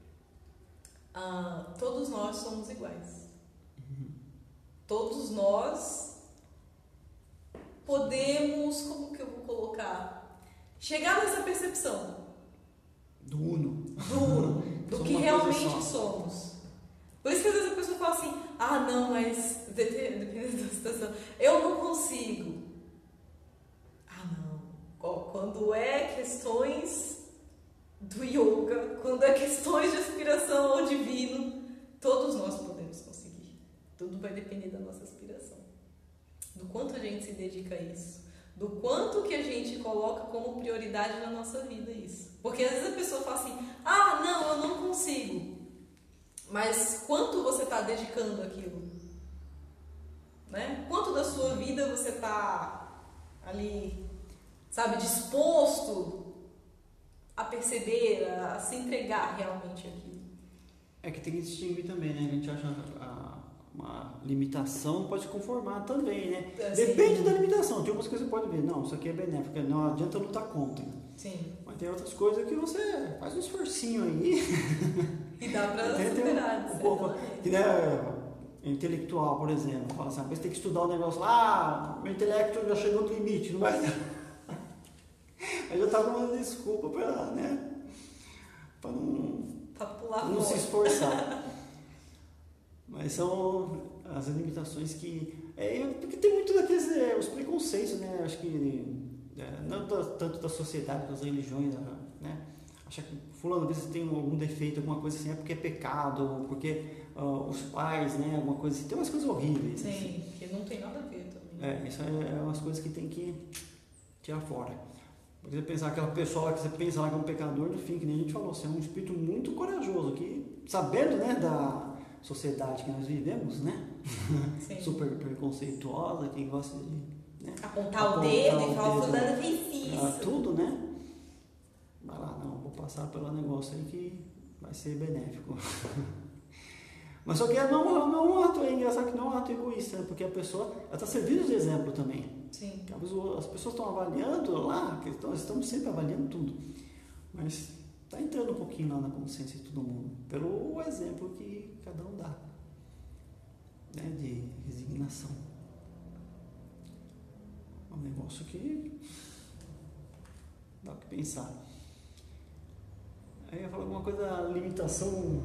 Speaker 2: ah, todos nós somos iguais.
Speaker 1: Uhum.
Speaker 2: Todos nós podemos, como que eu vou colocar? Chegar nessa percepção.
Speaker 1: Do uno.
Speaker 2: Do uno. Do que realmente somos. Por isso que às vezes a pessoa fala assim, ah não, mas dependendo da situação, eu não consigo. Ah não. Quando é questões do yoga, quando é questões de aspiração ao divino, todos nós podemos conseguir. Tudo vai depender da nossa aspiração. Do quanto a gente se dedica a isso. Do quanto que a gente coloca como prioridade na nossa vida isso. Porque às vezes a pessoa fala assim, ah, não, eu não consigo. Mas quanto você está dedicando aquilo? Né? Quanto da sua vida você está ali, sabe, disposto a perceber, a se entregar realmente aquilo?
Speaker 1: É que tem que distinguir também, né? A gente acha a, uma limitação pode se conformar também, né? É, depende da limitação. Tem umas coisas que você pode ver, não, isso aqui é benéfico, não adianta lutar contra.
Speaker 2: Sim.
Speaker 1: Mas tem outras coisas que você faz um esforcinho aí.
Speaker 2: E dá pra superar.
Speaker 1: Um, um pouco, que né, intelectual, por exemplo, fala assim, você tem que estudar um negócio lá, ah, meu intelecto já chegou no limite, não vai dar. Aí eu tava dando desculpa pra, né? Pra não,
Speaker 2: pra pular
Speaker 1: não se esforçar. Mas são as limitações que. É, porque tem muito daqueles é, os preconceitos, né? Acho que é, não tanto da sociedade, das religiões, né? Acha que fulano, às vezes tem algum defeito, alguma coisa assim, é porque é pecado, ou porque uh, os pais, né? Alguma coisa assim. Tem umas coisas horríveis.
Speaker 2: Sim,
Speaker 1: assim.
Speaker 2: que não tem nada a ver também.
Speaker 1: É, isso é umas coisas que tem que tirar fora. Porque você pensar aquela pessoa que você pensa lá que é um pecador, no fim, que nem a gente falou, você é um espírito muito corajoso, que sabendo, né, da sociedade que nós vivemos, né? Super preconceituosa, que gosta de né?
Speaker 2: apontar, apontar o dedo o e falar, fulano fez isso.
Speaker 1: Ah, tudo, né? Vai lá, não, vou passar pelo negócio aí que vai ser benéfico. Mas só que não, não é um ato, é engraçado que não é um ato egoísta, né? Porque a pessoa está servindo de exemplo também.
Speaker 2: Sim.
Speaker 1: As pessoas estão avaliando lá, que estão, estamos sempre avaliando tudo, mas está entrando um pouquinho lá na consciência de todo mundo, pelo exemplo que cada um dá, né? De resignação. É um negócio que dá o que pensar. Aí eu falo alguma coisa da limitação,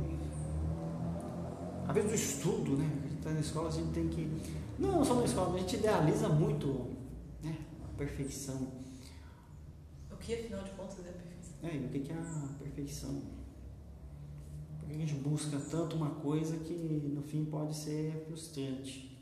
Speaker 1: às vezes do estudo, né? A gente está na escola, a gente tem que. Não só na escola, a gente idealiza muito, né? A perfeição.
Speaker 2: O que afinal de contas é a perfeição?
Speaker 1: É, e o que é a perfeição? Por que a gente busca tanto uma coisa que no fim pode ser frustrante?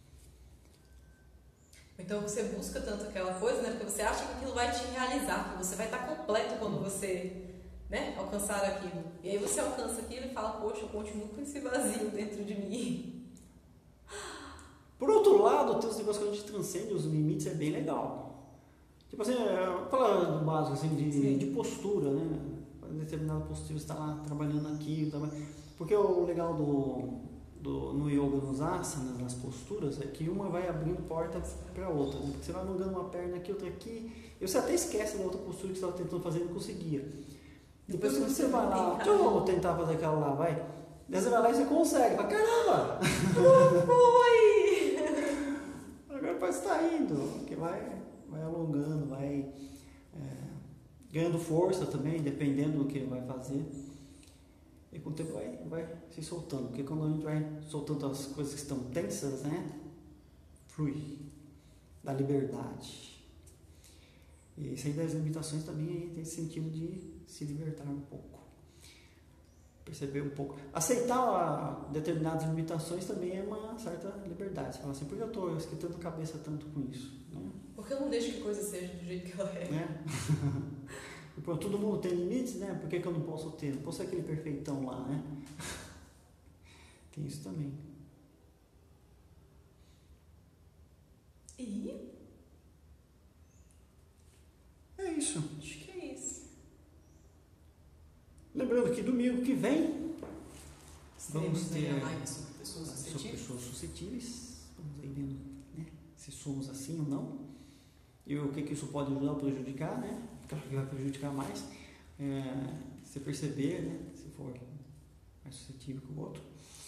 Speaker 2: Então você busca tanto aquela coisa, né? Porque você acha que aquilo vai te realizar, que você vai estar completo quando você. Né? Alcançar aquilo. E aí você alcança aquilo e fala, poxa, eu continuo com esse vazio dentro de mim.
Speaker 1: Por outro lado, tem os negócios que a gente transcende os limites, é bem legal. Tipo assim, fala do básico assim, de, de postura, né? Determinada postura, você está lá trabalhando aqui, tá... porque o legal do, do, no yoga, nos asanas, nas posturas, é que uma vai abrindo porta para a outra. Né? Porque você vai alongando uma perna aqui, outra aqui, e você até esquece da outra postura que você estava tentando fazer e não conseguia. Depois quando você vai lá, deixa eu tentar fazer aquela lá, vai. Daí você vai lá e você consegue. Fala, caramba!
Speaker 2: Não foi!
Speaker 1: Agora parece que está indo. Porque vai, vai alongando, vai é, ganhando força também, dependendo do que ele vai fazer. E com o tempo vai, vai se soltando, porque quando a gente vai soltando as coisas que estão tensas, né? Flui, dá liberdade. E isso aí das limitações também tem esse sentido de se libertar um pouco. Perceber um pouco. Aceitar determinadas limitações também é uma certa liberdade. Você fala assim, por que eu estou esquentando a cabeça tanto com isso? Né?
Speaker 2: Porque eu não deixo que a coisa seja do jeito que ela é.
Speaker 1: Né? E, pô, todo mundo tem limites, né? Por que, que eu não posso ter? Não posso ser aquele perfeitão lá, né? Tem isso também.
Speaker 2: E?
Speaker 1: É isso.
Speaker 2: Acho que é isso.
Speaker 1: Lembrando que domingo que vem vamos ter
Speaker 2: a live sobre pessoas suscetíveis.
Speaker 1: sobre pessoas suscetíveis. Vamos aí vendo, né, se somos assim ou não. E o que, que isso pode ajudar ou prejudicar, né? Claro que vai prejudicar mais. É, se perceber, né? Se for mais suscetível que o outro.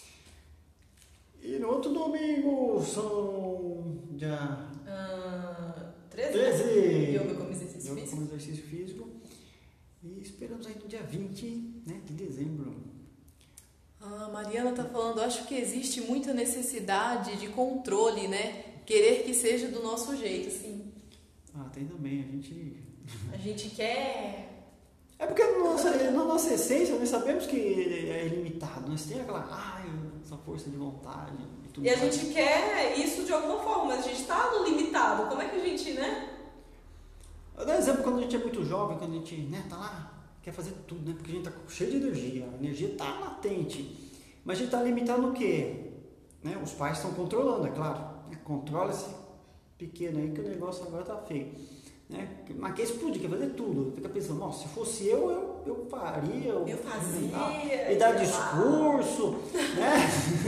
Speaker 1: E no outro domingo são dia
Speaker 2: Uh, treze?
Speaker 1: treze.
Speaker 2: Yoga como exercício
Speaker 1: Yoga
Speaker 2: físico.
Speaker 1: como exercício físico. E esperamos aí no dia vinte, né, de dezembro.
Speaker 2: A Mariana está falando, acho que existe muita necessidade de controle, né? Querer que seja do nosso jeito, assim.
Speaker 1: Ah, tem também, a gente...
Speaker 2: A gente quer...
Speaker 1: É porque na nossa, na nossa essência nós sabemos que é ilimitado, nós temos aquela, ai, essa força de vontade e tudo
Speaker 2: E a
Speaker 1: mais.
Speaker 2: gente quer isso de alguma forma, mas a gente está no limitado. Como é que a gente, né?
Speaker 1: Eu dou um exemplo quando a gente é muito jovem, quando a gente, né, tá lá, quer fazer tudo, né? Porque a gente tá cheio de energia, a energia tá latente. Mas a gente tá limitado no quê? Né? Os pais estão controlando, é claro. Né? Controla esse pequeno aí que o negócio agora tá feio. Né? Mas quer explodir, quer fazer tudo. Fica pensando, nossa, se fosse eu, eu, eu faria. Eu,
Speaker 2: Eu fazia.
Speaker 1: E dar discurso, né?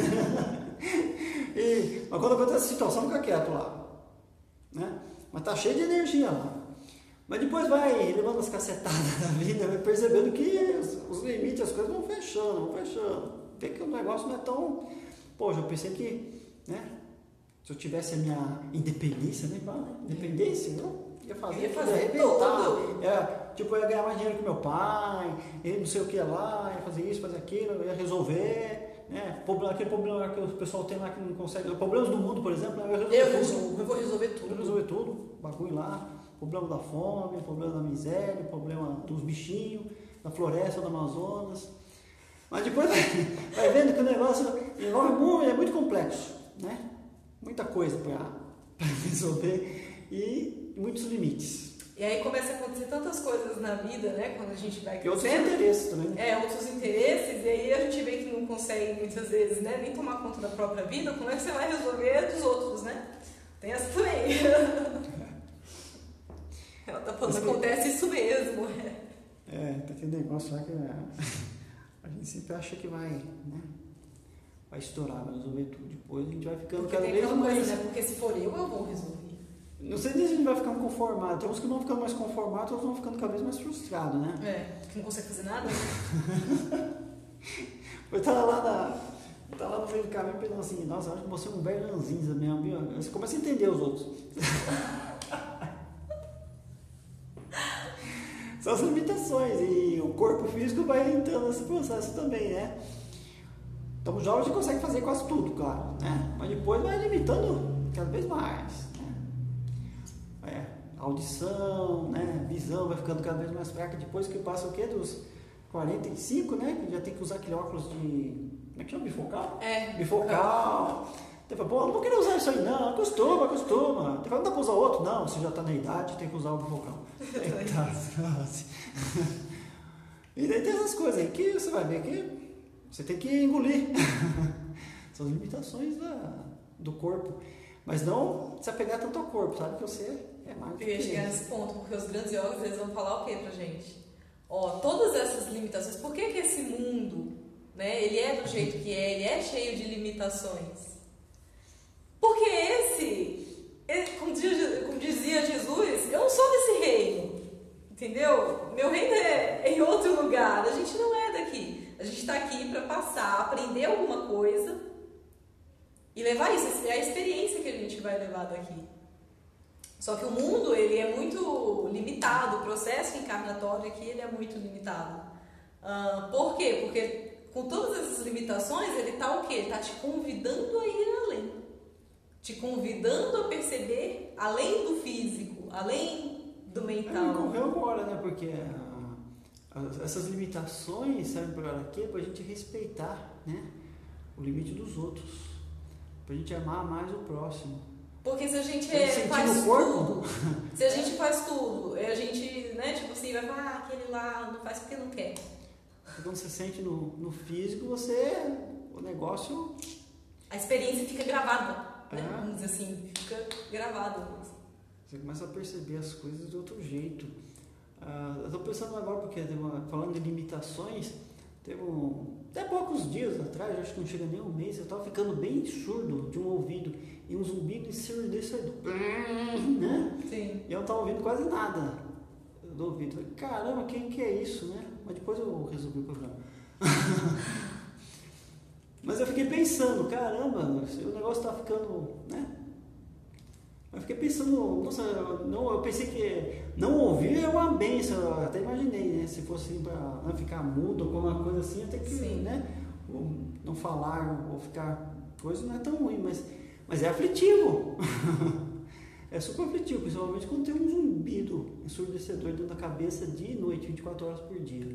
Speaker 1: e, mas quando acontece essa situação, fica quieto lá. Né? Mas tá cheio de energia lá. Mas depois vai levando as cacetadas da vida, vai percebendo que os, os limites, as coisas vão fechando, vão fechando. Vê que o negócio não é tão... Poxa, eu pensei que, né? Se eu tivesse a minha independência, né? Independência, não? Ia fazer,
Speaker 2: eu ia
Speaker 1: tudo,
Speaker 2: fazer
Speaker 1: arrebentar.
Speaker 2: tudo.
Speaker 1: É, tipo, eu ia ganhar mais dinheiro que meu pai, ele não sei o que lá, ia fazer isso, fazer aquilo, eu ia resolver, né? Aquele problema que o pessoal tem lá que não consegue, problemas do mundo, por exemplo, eu ia resolver
Speaker 2: eu,
Speaker 1: tudo.
Speaker 2: resolvo, eu vou resolver tudo.
Speaker 1: Eu vou resolver tudo, bagulho lá, problema da fome, problema da miséria, problema dos bichinhos, da floresta, do Amazonas. Mas depois vai, vai vendo que o negócio envolve muito, é muito complexo, né? Muita coisa para resolver e muitos limites.
Speaker 2: E aí começa a acontecer tantas coisas na vida, né? Quando a gente vai
Speaker 1: E outros
Speaker 2: crescendo.
Speaker 1: interesses também.
Speaker 2: É, outros interesses, e aí a gente vê que não consegue muitas vezes, né? Nem tomar conta da própria vida, como é que você vai resolver dos outros, né? Tem essa também. Ela tá falando, acontece isso mesmo.
Speaker 1: É, tá aquele negócio lá que a gente sempre acha que vai, né? Vai estourar, vai resolver tudo. Depois a gente vai ficando
Speaker 2: Porque
Speaker 1: cada
Speaker 2: tem
Speaker 1: vez
Speaker 2: aquela
Speaker 1: mais...
Speaker 2: coisa, né? Porque se for eu, eu vou resolver.
Speaker 1: Não sei se a gente vai ficando conformado. Tem uns que vão ficando mais conformados, outros vão ficando cada vez mais frustrados, né?
Speaker 2: É, que não consegue fazer nada.
Speaker 1: Eu tava lá, na, tava lá no meio do caminho pensando assim, nossa, acho que você é um velho ranzinza mesmo, viu? Você começa a entender os outros. São as limitações e o corpo físico vai entrando nesse processo também, né? Então, os jovens conseguem fazer quase tudo, claro, né? Mas depois vai limitando cada vez mais, né? É, audição, né? Visão vai ficando cada vez mais fraca depois que passa o quê? Dos quarenta e cinco, né? Que já tem que usar aquele óculos de... Como é que chama? Bifocal?
Speaker 2: É.
Speaker 1: Bifocal. Você fala, pô, não vou querer usar isso aí não, acostuma, acostuma. Você fala, não dá pra usar outro? Não, você já tá na idade, tem que usar o bifocal. Eita, e daí tem essas coisas aí que você vai ver que você tem que engolir. São as limitações da, do corpo. Mas não se apegar tanto ao corpo, sabe que você é mais do que
Speaker 2: Eu ia chegar nesse ponto, porque os grandes yogis, eles vão falar o que pra gente? Ó, todas essas limitações, por que que esse mundo, né, ele é do jeito que é, ele é cheio de limitações? Porque esse, ele, como, dizia, como dizia Jesus, eu não sou desse reino, entendeu? Meu reino é em outro lugar, a gente não é daqui. A gente está aqui para passar, aprender alguma coisa e levar isso. É a experiência que a gente vai levar daqui. Só que o mundo, ele é muito limitado, o processo encarnatório aqui, ele é muito limitado. Uh, por quê? Porque com todas essas limitações, ele está o quê? Ele está te convidando a ir além. Te convidando a perceber além do físico, além do mental.
Speaker 1: É, me ocorreu agora, né? Porque uh, essas limitações servem para quê? Para a gente respeitar, né? O limite dos outros. Para a gente amar mais o próximo.
Speaker 2: Porque se a gente é, faz tudo, se a gente faz tudo, a gente, né, tipo assim, vai falar, ah, aquele lá não faz porque não quer.
Speaker 1: Quando você sente no, no físico, você, o negócio...
Speaker 2: A experiência fica gravada, né?
Speaker 1: É.
Speaker 2: Vamos dizer assim, fica gravada.
Speaker 1: Você começa a perceber as coisas de outro jeito. Ah, eu estou pensando agora, porque uma, falando de limitações, teve um, até poucos dias atrás, acho que não chega nem um mês, eu estava ficando bem surdo de um ouvido, e um zumbido ensurdecedor, né?
Speaker 2: Sim.
Speaker 1: E eu não estava ouvindo quase nada do ouvido. Falei, caramba, o que, que é isso, né? Mas depois eu resolvi o problema. Mas eu fiquei pensando, caramba, o negócio está ficando, né? Eu fiquei pensando, nossa, não, eu pensei que não ouvir é uma benção, eu até imaginei, né? Se fosse para não ficar mudo, alguma coisa assim, até que,
Speaker 2: Sim.
Speaker 1: né? Não falar ou ficar coisa não é tão ruim, mas, mas é aflitivo. É super aflitivo, principalmente quando tem um zumbido ensurdecedor dentro da cabeça dia e noite, vinte e quatro horas por dia.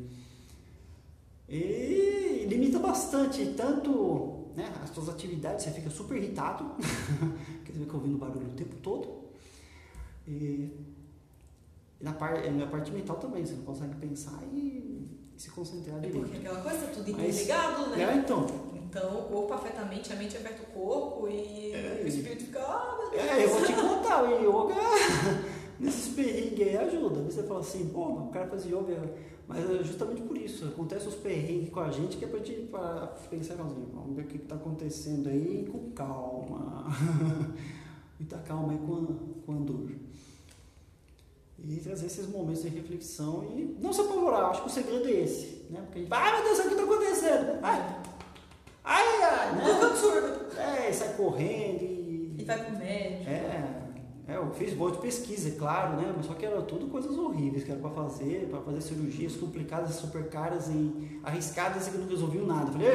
Speaker 1: E limita bastante, tanto, né, as suas atividades, você fica super irritado, porque você fica ouvindo barulho o tempo todo. E, e na, par, na parte mental também, você não consegue pensar e, e se concentrar
Speaker 2: É
Speaker 1: direito.
Speaker 2: porque aquela coisa, tudo
Speaker 1: Mas,
Speaker 2: interligado, né?
Speaker 1: É, então.
Speaker 2: Então, o corpo afeta a mente, a mente afeta o corpo e
Speaker 1: É,
Speaker 2: o espírito fica, ah, meu Deus.
Speaker 1: É, eu vou te contar, o yoga, nesses perrengues aí ajuda. Você fala assim, pô, o cara faz yoga, mas é justamente por isso, acontece os perrengues com a gente, que é pra gente pra pensar, vamos ver o que está acontecendo aí com calma. Muita calma aí com a, com a dor. E trazer esses momentos de reflexão e não se apavorar, acho que o segredo é esse, né? Porque a gente, ai meu Deus, o que está acontecendo? Ai, ai, ai, né?
Speaker 2: Tudo absurdo.
Speaker 1: É, e sai correndo e...
Speaker 2: E vai pro médico.
Speaker 1: É, é, eu fiz boa de pesquisa, é claro, né? Mas só que era tudo coisas horríveis que era para fazer, para fazer cirurgias complicadas, super caras e arriscadas e que não resolviam nada. Eu falei,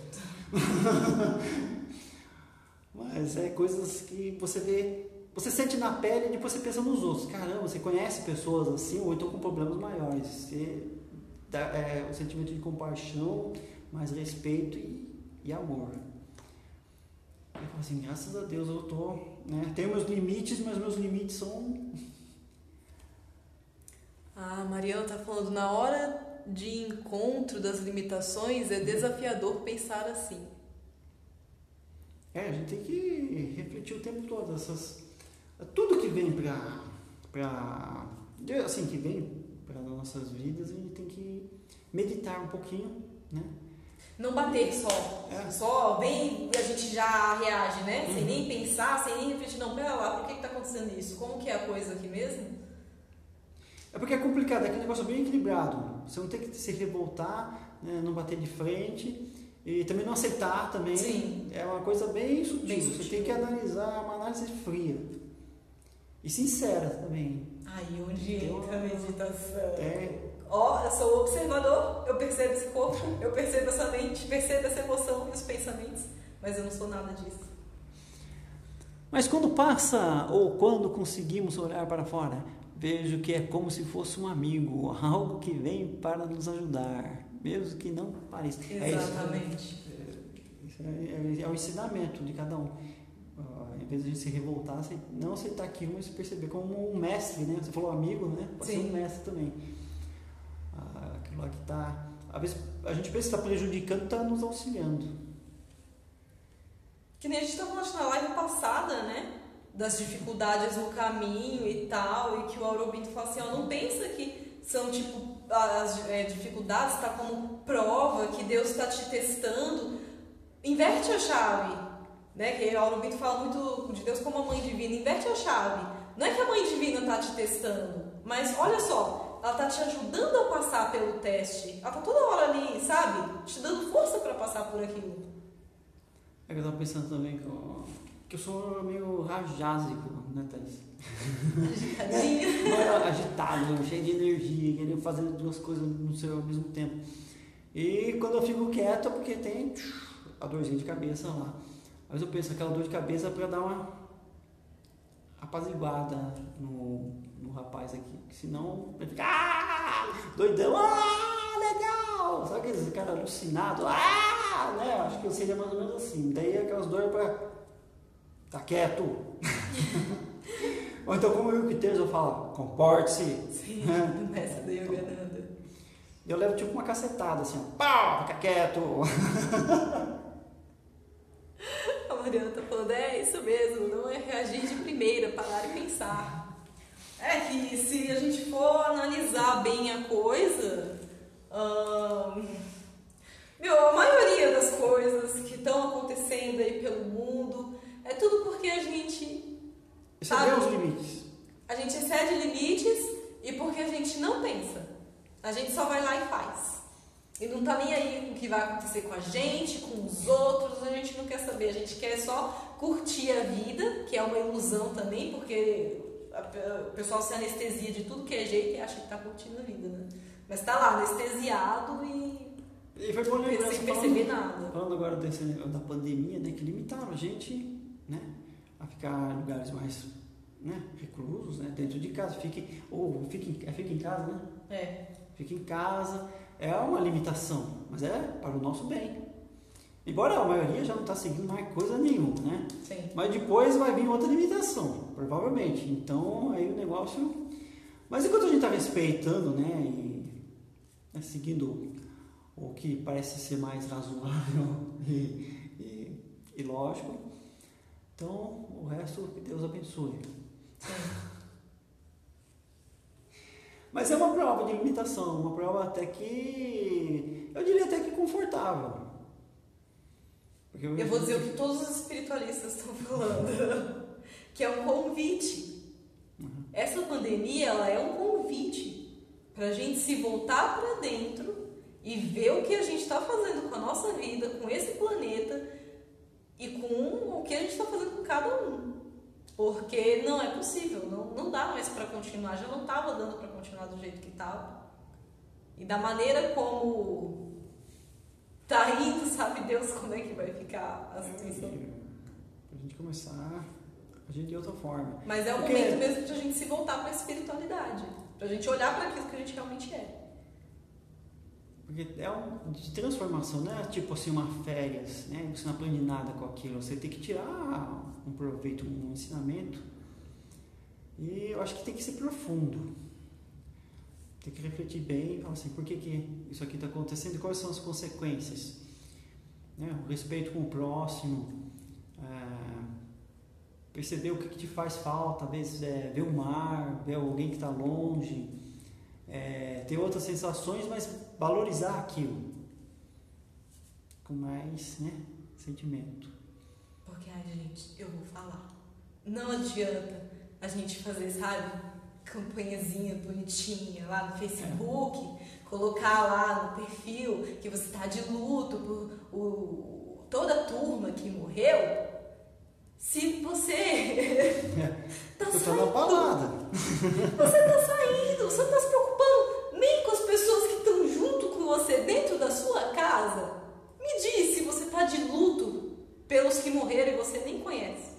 Speaker 1: mas é coisas que você vê, você sente na pele e depois você pensa nos outros. Caramba, você conhece pessoas assim ou então com problemas maiores. Você dá, é, o sentimento de compaixão, mais respeito e, e amor. Eu falo assim, graças a Deus eu tô, né? Tenho meus limites, mas meus limites são...
Speaker 2: Ah, Mariana tá falando, na hora de encontro das limitações é desafiador pensar assim.
Speaker 1: É, a gente tem que refletir o tempo todo, essas, tudo que vem pra, pra, assim, que vem para nossas vidas, a gente tem que meditar um pouquinho, né?
Speaker 2: Não bater só,
Speaker 1: É.
Speaker 2: só vem e a gente já reage, né?
Speaker 1: Uhum.
Speaker 2: Sem nem pensar, sem nem refletir, não, pera lá, por que que tá acontecendo isso? Como que é a coisa aqui mesmo?
Speaker 1: É porque é complicado, é aquele negócio bem equilibrado, você não tem que se revoltar, né, não bater de frente e também não aceitar também.
Speaker 2: Sim.
Speaker 1: É uma coisa bem sutil,
Speaker 2: Bem
Speaker 1: você
Speaker 2: sutil.
Speaker 1: tem que analisar, uma análise fria e sincera também.
Speaker 2: Aí onde entra a meditação.
Speaker 1: É.
Speaker 2: Ó, eu sou o observador, eu percebo esse corpo, eu percebo essa mente, percebo essa emoção e os pensamentos, mas eu não sou nada disso.
Speaker 1: Mas quando passa ou quando conseguimos olhar para fora, vejo que é como se fosse um amigo, algo que vem para nos ajudar, mesmo que não pareça.
Speaker 2: Exatamente.
Speaker 1: É, isso, é, é, é o ensinamento de cada um. Uh, em vez de a gente se revoltar, não aceitar aquilo, mas se perceber como um mestre, né? Você falou amigo, né? Pode
Speaker 2: Sim.
Speaker 1: ser um mestre também. Uh, aquilo lá que está... Às vezes a gente pensa que está prejudicando, está nos auxiliando.
Speaker 2: Que nem a gente estava falando na live passada, né? Das dificuldades no caminho e tal, e que o Aurobindo fala assim, ó, não pensa que são tipo, as é, dificuldades está como prova, que Deus está te testando. Inverte a chave, né? Que o Aurobindo fala muito de Deus como a mãe divina, inverte a chave. Não é que a mãe divina está te testando, mas olha só, ela está te ajudando a passar pelo teste, ela está toda hora ali, sabe? Te dando força para passar por aquilo.
Speaker 1: É que eu estava pensando também que eu, que eu sou meio rajásico, né, Thais?
Speaker 2: Agitadinho.
Speaker 1: Né? Agitado, cheio de energia, querendo fazer duas coisas no seu ao mesmo tempo. E quando eu fico quieto é porque tem a dorzinha de cabeça lá. Mas eu penso, aquela dor de cabeça é para dar uma apaziguada no, no rapaz aqui. Senão ele fica ah, doidão, ah, legal! Sabe aqueles caras alucinados? Ah, né? Acho que eu seria mais ou menos assim. Daí aquelas dores para tá quieto. Ou então, como eu que eu falo, comporte-se.
Speaker 2: Sim, nessa da Yogananda.
Speaker 1: Eu levo tipo uma cacetada assim, ó, pau, fica quieto.
Speaker 2: A Mariana tá falando, é isso mesmo, não é reagir de primeira, parar e pensar. É que se a gente for analisar bem a coisa, hum, meu, a maioria das coisas que estão acontecendo aí pelo mundo é tudo porque a gente
Speaker 1: excede os limites.
Speaker 2: A gente excede limites e porque a gente não pensa. A gente só vai lá e faz. E não tá nem aí com o que vai acontecer com a gente, com os outros, a gente não quer saber. A gente quer só curtir a vida, que é uma ilusão também, porque o pessoal se anestesia de tudo que é jeito e acha que tá curtindo a vida, né? Mas tá lá, anestesiado e,
Speaker 1: e foi bom lembrar,
Speaker 2: sem perceber
Speaker 1: falando,
Speaker 2: nada.
Speaker 1: Falando agora desse, da pandemia, né, que limitaram a gente, né, a ficar em lugares mais, né, reclusos, né, dentro de casa. Fique, ou fique, é, fique em casa, né?
Speaker 2: É.
Speaker 1: Fica em casa, é uma limitação, mas é para o nosso bem. Embora a maioria já não está seguindo mais coisa nenhuma, né?
Speaker 2: Sim.
Speaker 1: Mas depois vai vir outra limitação, provavelmente. Então aí o negócio. Mas enquanto a gente está respeitando, né, e né, seguindo o que parece ser mais razoável e, e, e lógico, então o resto que Deus abençoe.
Speaker 2: Sim.
Speaker 1: Mas é uma prova de limitação, uma prova até que, eu diria até que confortável. Porque eu,
Speaker 2: eu vou dizer o que todos os espiritualistas estão falando, que é um convite. Uhum. Essa pandemia, ela é um convite para a gente se voltar para dentro e ver o que a gente está fazendo com a nossa vida, com esse planeta e com o que a gente está fazendo com cada um. Porque não é possível, não, não dá mais para continuar, já não estava dando para continuar do jeito que estava. E da maneira como tá indo, sabe Deus como é que vai ficar a situação.
Speaker 1: Para a gente começar a agir de outra forma.
Speaker 2: Mas é o
Speaker 1: Porque...
Speaker 2: momento mesmo de a gente se voltar para a espiritualidade, para a gente olhar para aquilo que a gente realmente é.
Speaker 1: Porque é um de transformação, não é tipo assim uma férias, né? Você não aprende nada com aquilo, você tem que tirar um proveito, um ensinamento. E eu acho que tem que ser profundo. Tem que refletir bem, falar assim, por que, que isso aqui está acontecendo e quais são as consequências. Né? O respeito com o próximo, é, perceber o que, que te faz falta, às vezes é, ver o mar, ver alguém que está longe, é, ter outras sensações, mas valorizar aquilo com mais, né, sentimento.
Speaker 2: Porque, ai gente, eu vou falar, não adianta a gente fazer, sabe, campanhazinha bonitinha lá no Facebook, é. colocar lá no perfil que você está de luto por o, toda a turma que morreu, se você
Speaker 1: é.
Speaker 2: tá
Speaker 1: você
Speaker 2: saindo,
Speaker 1: tá na balada.
Speaker 2: você tá saindo, você não tá se preocupando nem com as pessoas que estão junto com você dentro da sua casa. Me diz se você tá de luto pelos que morreram e você nem conhece.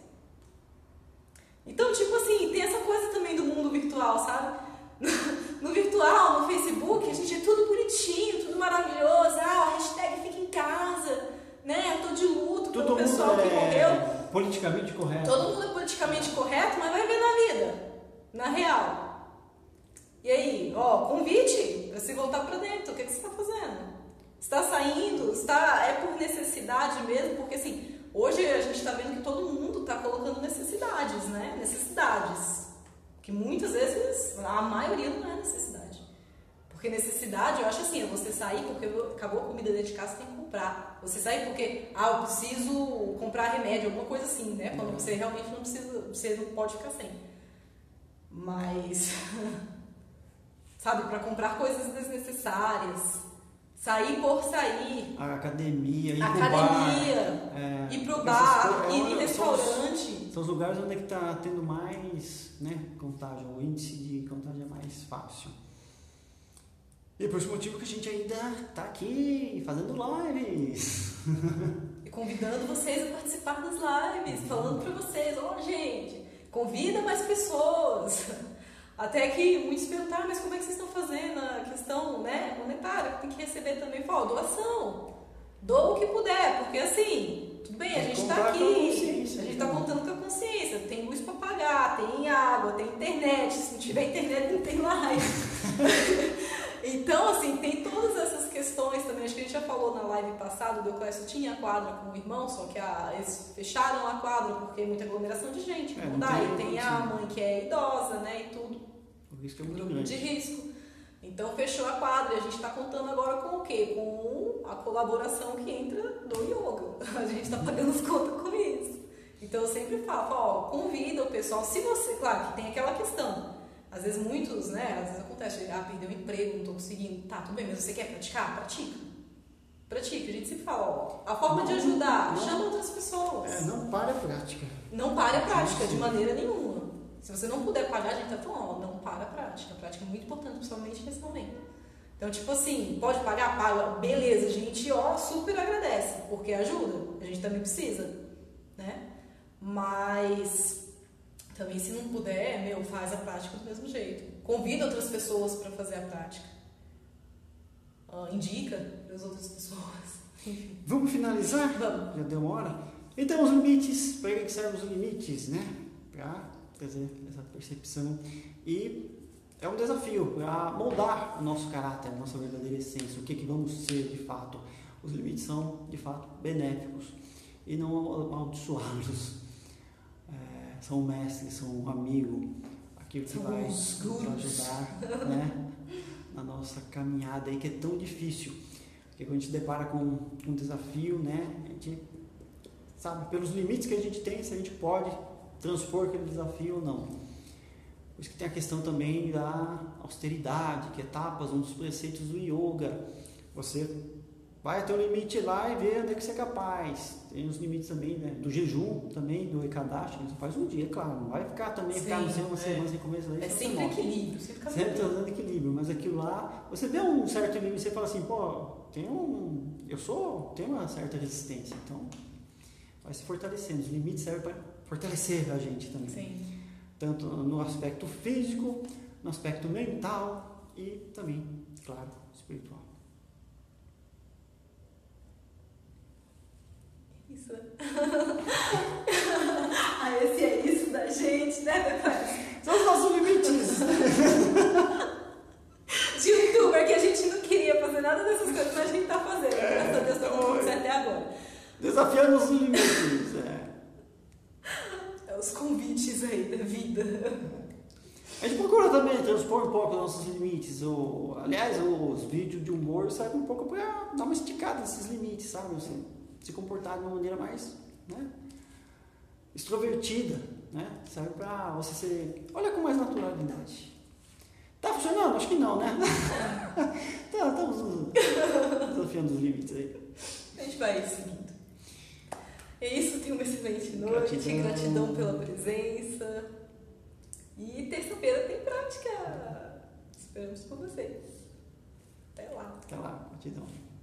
Speaker 2: Então, tipo assim, tem essa coisa também do mundo virtual, sabe? No virtual, no Facebook, a gente é tudo bonitinho, tudo maravilhoso. Ah, a hashtag fica em casa, né? Eu tô de luto pelo pessoal
Speaker 1: é
Speaker 2: que morreu.
Speaker 1: Politicamente correto.
Speaker 2: Todo mundo é politicamente correto, mas vai ver na vida, na real. E aí, ó, convite pra se voltar pra dentro. O que, é que você tá fazendo? Você tá saindo? Está, é por necessidade mesmo? Porque assim, hoje a gente tá vendo que todo mundo tá colocando necessidades, né? Necessidades. Que muitas vezes, a maioria não é necessidade. Porque necessidade, eu acho assim, é você sair porque acabou a comida dentro de casa, você tem que comprar. Você sair porque, ah, eu preciso comprar remédio, alguma coisa assim, né? Quando você realmente não precisa, você não pode ficar sem. Mas, sabe, para comprar coisas desnecessárias. Sair por sair.
Speaker 1: A academia, ir
Speaker 2: academia,
Speaker 1: pro bar. É,
Speaker 2: ir pro bar,
Speaker 1: é,
Speaker 2: ir em
Speaker 1: é,
Speaker 2: restaurante.
Speaker 1: São os, são os lugares onde é que tá tendo mais, né, contagem, o índice de contagem é mais fácil. E por esse motivo que a gente ainda está aqui fazendo lives.
Speaker 2: E convidando vocês a participar das lives, falando para vocês, ó oh, gente, convida mais pessoas. Até que muitos perguntaram, mas como é que vocês estão fazendo a questão, né, monetária? Tem que receber também, fala, doação. Doa o que puder, porque assim, tudo bem, a gente está aqui, a gente está contando com a consciência, tem luz para pagar, tem água, tem internet, se não tiver internet não tem live. Então, assim, tem todas essas questões também, acho que a gente já falou na live passada, o Deoclésio tinha a quadra com o irmão, só que a, eles fecharam a quadra porque é muita aglomeração de gente, é, não dá, e tem a mãe que é idosa, né, e tudo,
Speaker 1: o risco é muito
Speaker 2: grupo
Speaker 1: grande.
Speaker 2: De risco. Então fechou a quadra e a gente está contando agora com o quê? Com a colaboração que entra do yoga. A gente está pagando as contas com isso. Então eu sempre falo, ó, convida o pessoal, se você, claro que tem aquela questão, às vezes muitos, né, às vezes acontece, ah, perdeu o emprego, não estou conseguindo, tá, tudo bem, mas você quer praticar? Pratica. Pratica, a gente sempre fala, ó, a forma não, de ajudar, não, chama outras pessoas.
Speaker 1: É, não pare a prática.
Speaker 2: Não pare a prática, de maneira nenhuma. Se você não puder pagar, a gente tá falando, ó, não para a prática. A prática é muito importante, principalmente nesse momento. Então, tipo assim, pode pagar? Paga. Beleza, a gente, ó, super agradece, porque ajuda. A gente também precisa, né? Mas, também se não puder, meu, faz a prática do mesmo jeito. Convida outras pessoas para fazer a prática. Uh, indica para as outras pessoas. Enfim.
Speaker 1: Vamos finalizar?
Speaker 2: Vamos.
Speaker 1: Já deu uma hora? Então, os limites, para que servem os limites, né? Para trazer essa percepção, e é um desafio para moldar o nosso caráter, a nossa verdadeira essência, o que, que vamos ser de fato. Os limites são de fato benéficos e não amaldiçoados. É, são mestres, são um amigo, aquilo que vai nos ajudar, né, na nossa caminhada aí, que é tão difícil, porque quando a gente depara com um desafio, né, a gente sabe pelos limites que a gente tem se a gente pode transpor aquele desafio ou não. Por isso que tem a questão também da austeridade, que é tapas, um dos preceitos do yoga. Você vai até o limite lá e vê onde é que você é capaz. Tem os limites também, né, do jejum, também, do Ekadashi. Você faz um dia, claro. Não vai ficar também, Sim, ficar não sei, uma é. semana sem comer isso aí.
Speaker 2: É sempre equilíbrio. Sempre,
Speaker 1: sempre trazendo equilíbrio. Mas aquilo lá, você vê um certo limite, você fala assim, pô, tem um, eu sou, tenho uma certa resistência. Então, vai se fortalecendo. Os limites servem para fortalecer a gente também.
Speaker 2: Sim.
Speaker 1: Tanto no aspecto físico, no aspecto mental e também, claro, espiritual.
Speaker 2: Isso. Ah, esse é isso da gente, né, Depois?
Speaker 1: São os nossos limites.
Speaker 2: De youtuber que a gente não queria fazer nada dessas coisas, mas a gente tá fazendo.
Speaker 1: É,
Speaker 2: Graças a Deus tá tudo certo até agora.
Speaker 1: Desafiando os limites, é.
Speaker 2: Os convites aí da vida.
Speaker 1: A gente procura também transpor um pouco os nossos limites. O, aliás, os vídeos de humor servem um pouco para dar uma esticada nesses limites, sabe? Você se comportar de uma maneira mais, né, extrovertida, né? Serve para você ser... Olha com mais naturalidade. Tá funcionando? Acho que não, né? Tá, estamos desafiando os limites aí.
Speaker 2: A gente vai seguindo. É isso, tenha uma excelente noite,
Speaker 1: gratidão,
Speaker 2: gratidão pela presença. E terça-feira tem prática. Esperamos por vocês. Até lá.
Speaker 1: Até lá, gratidão.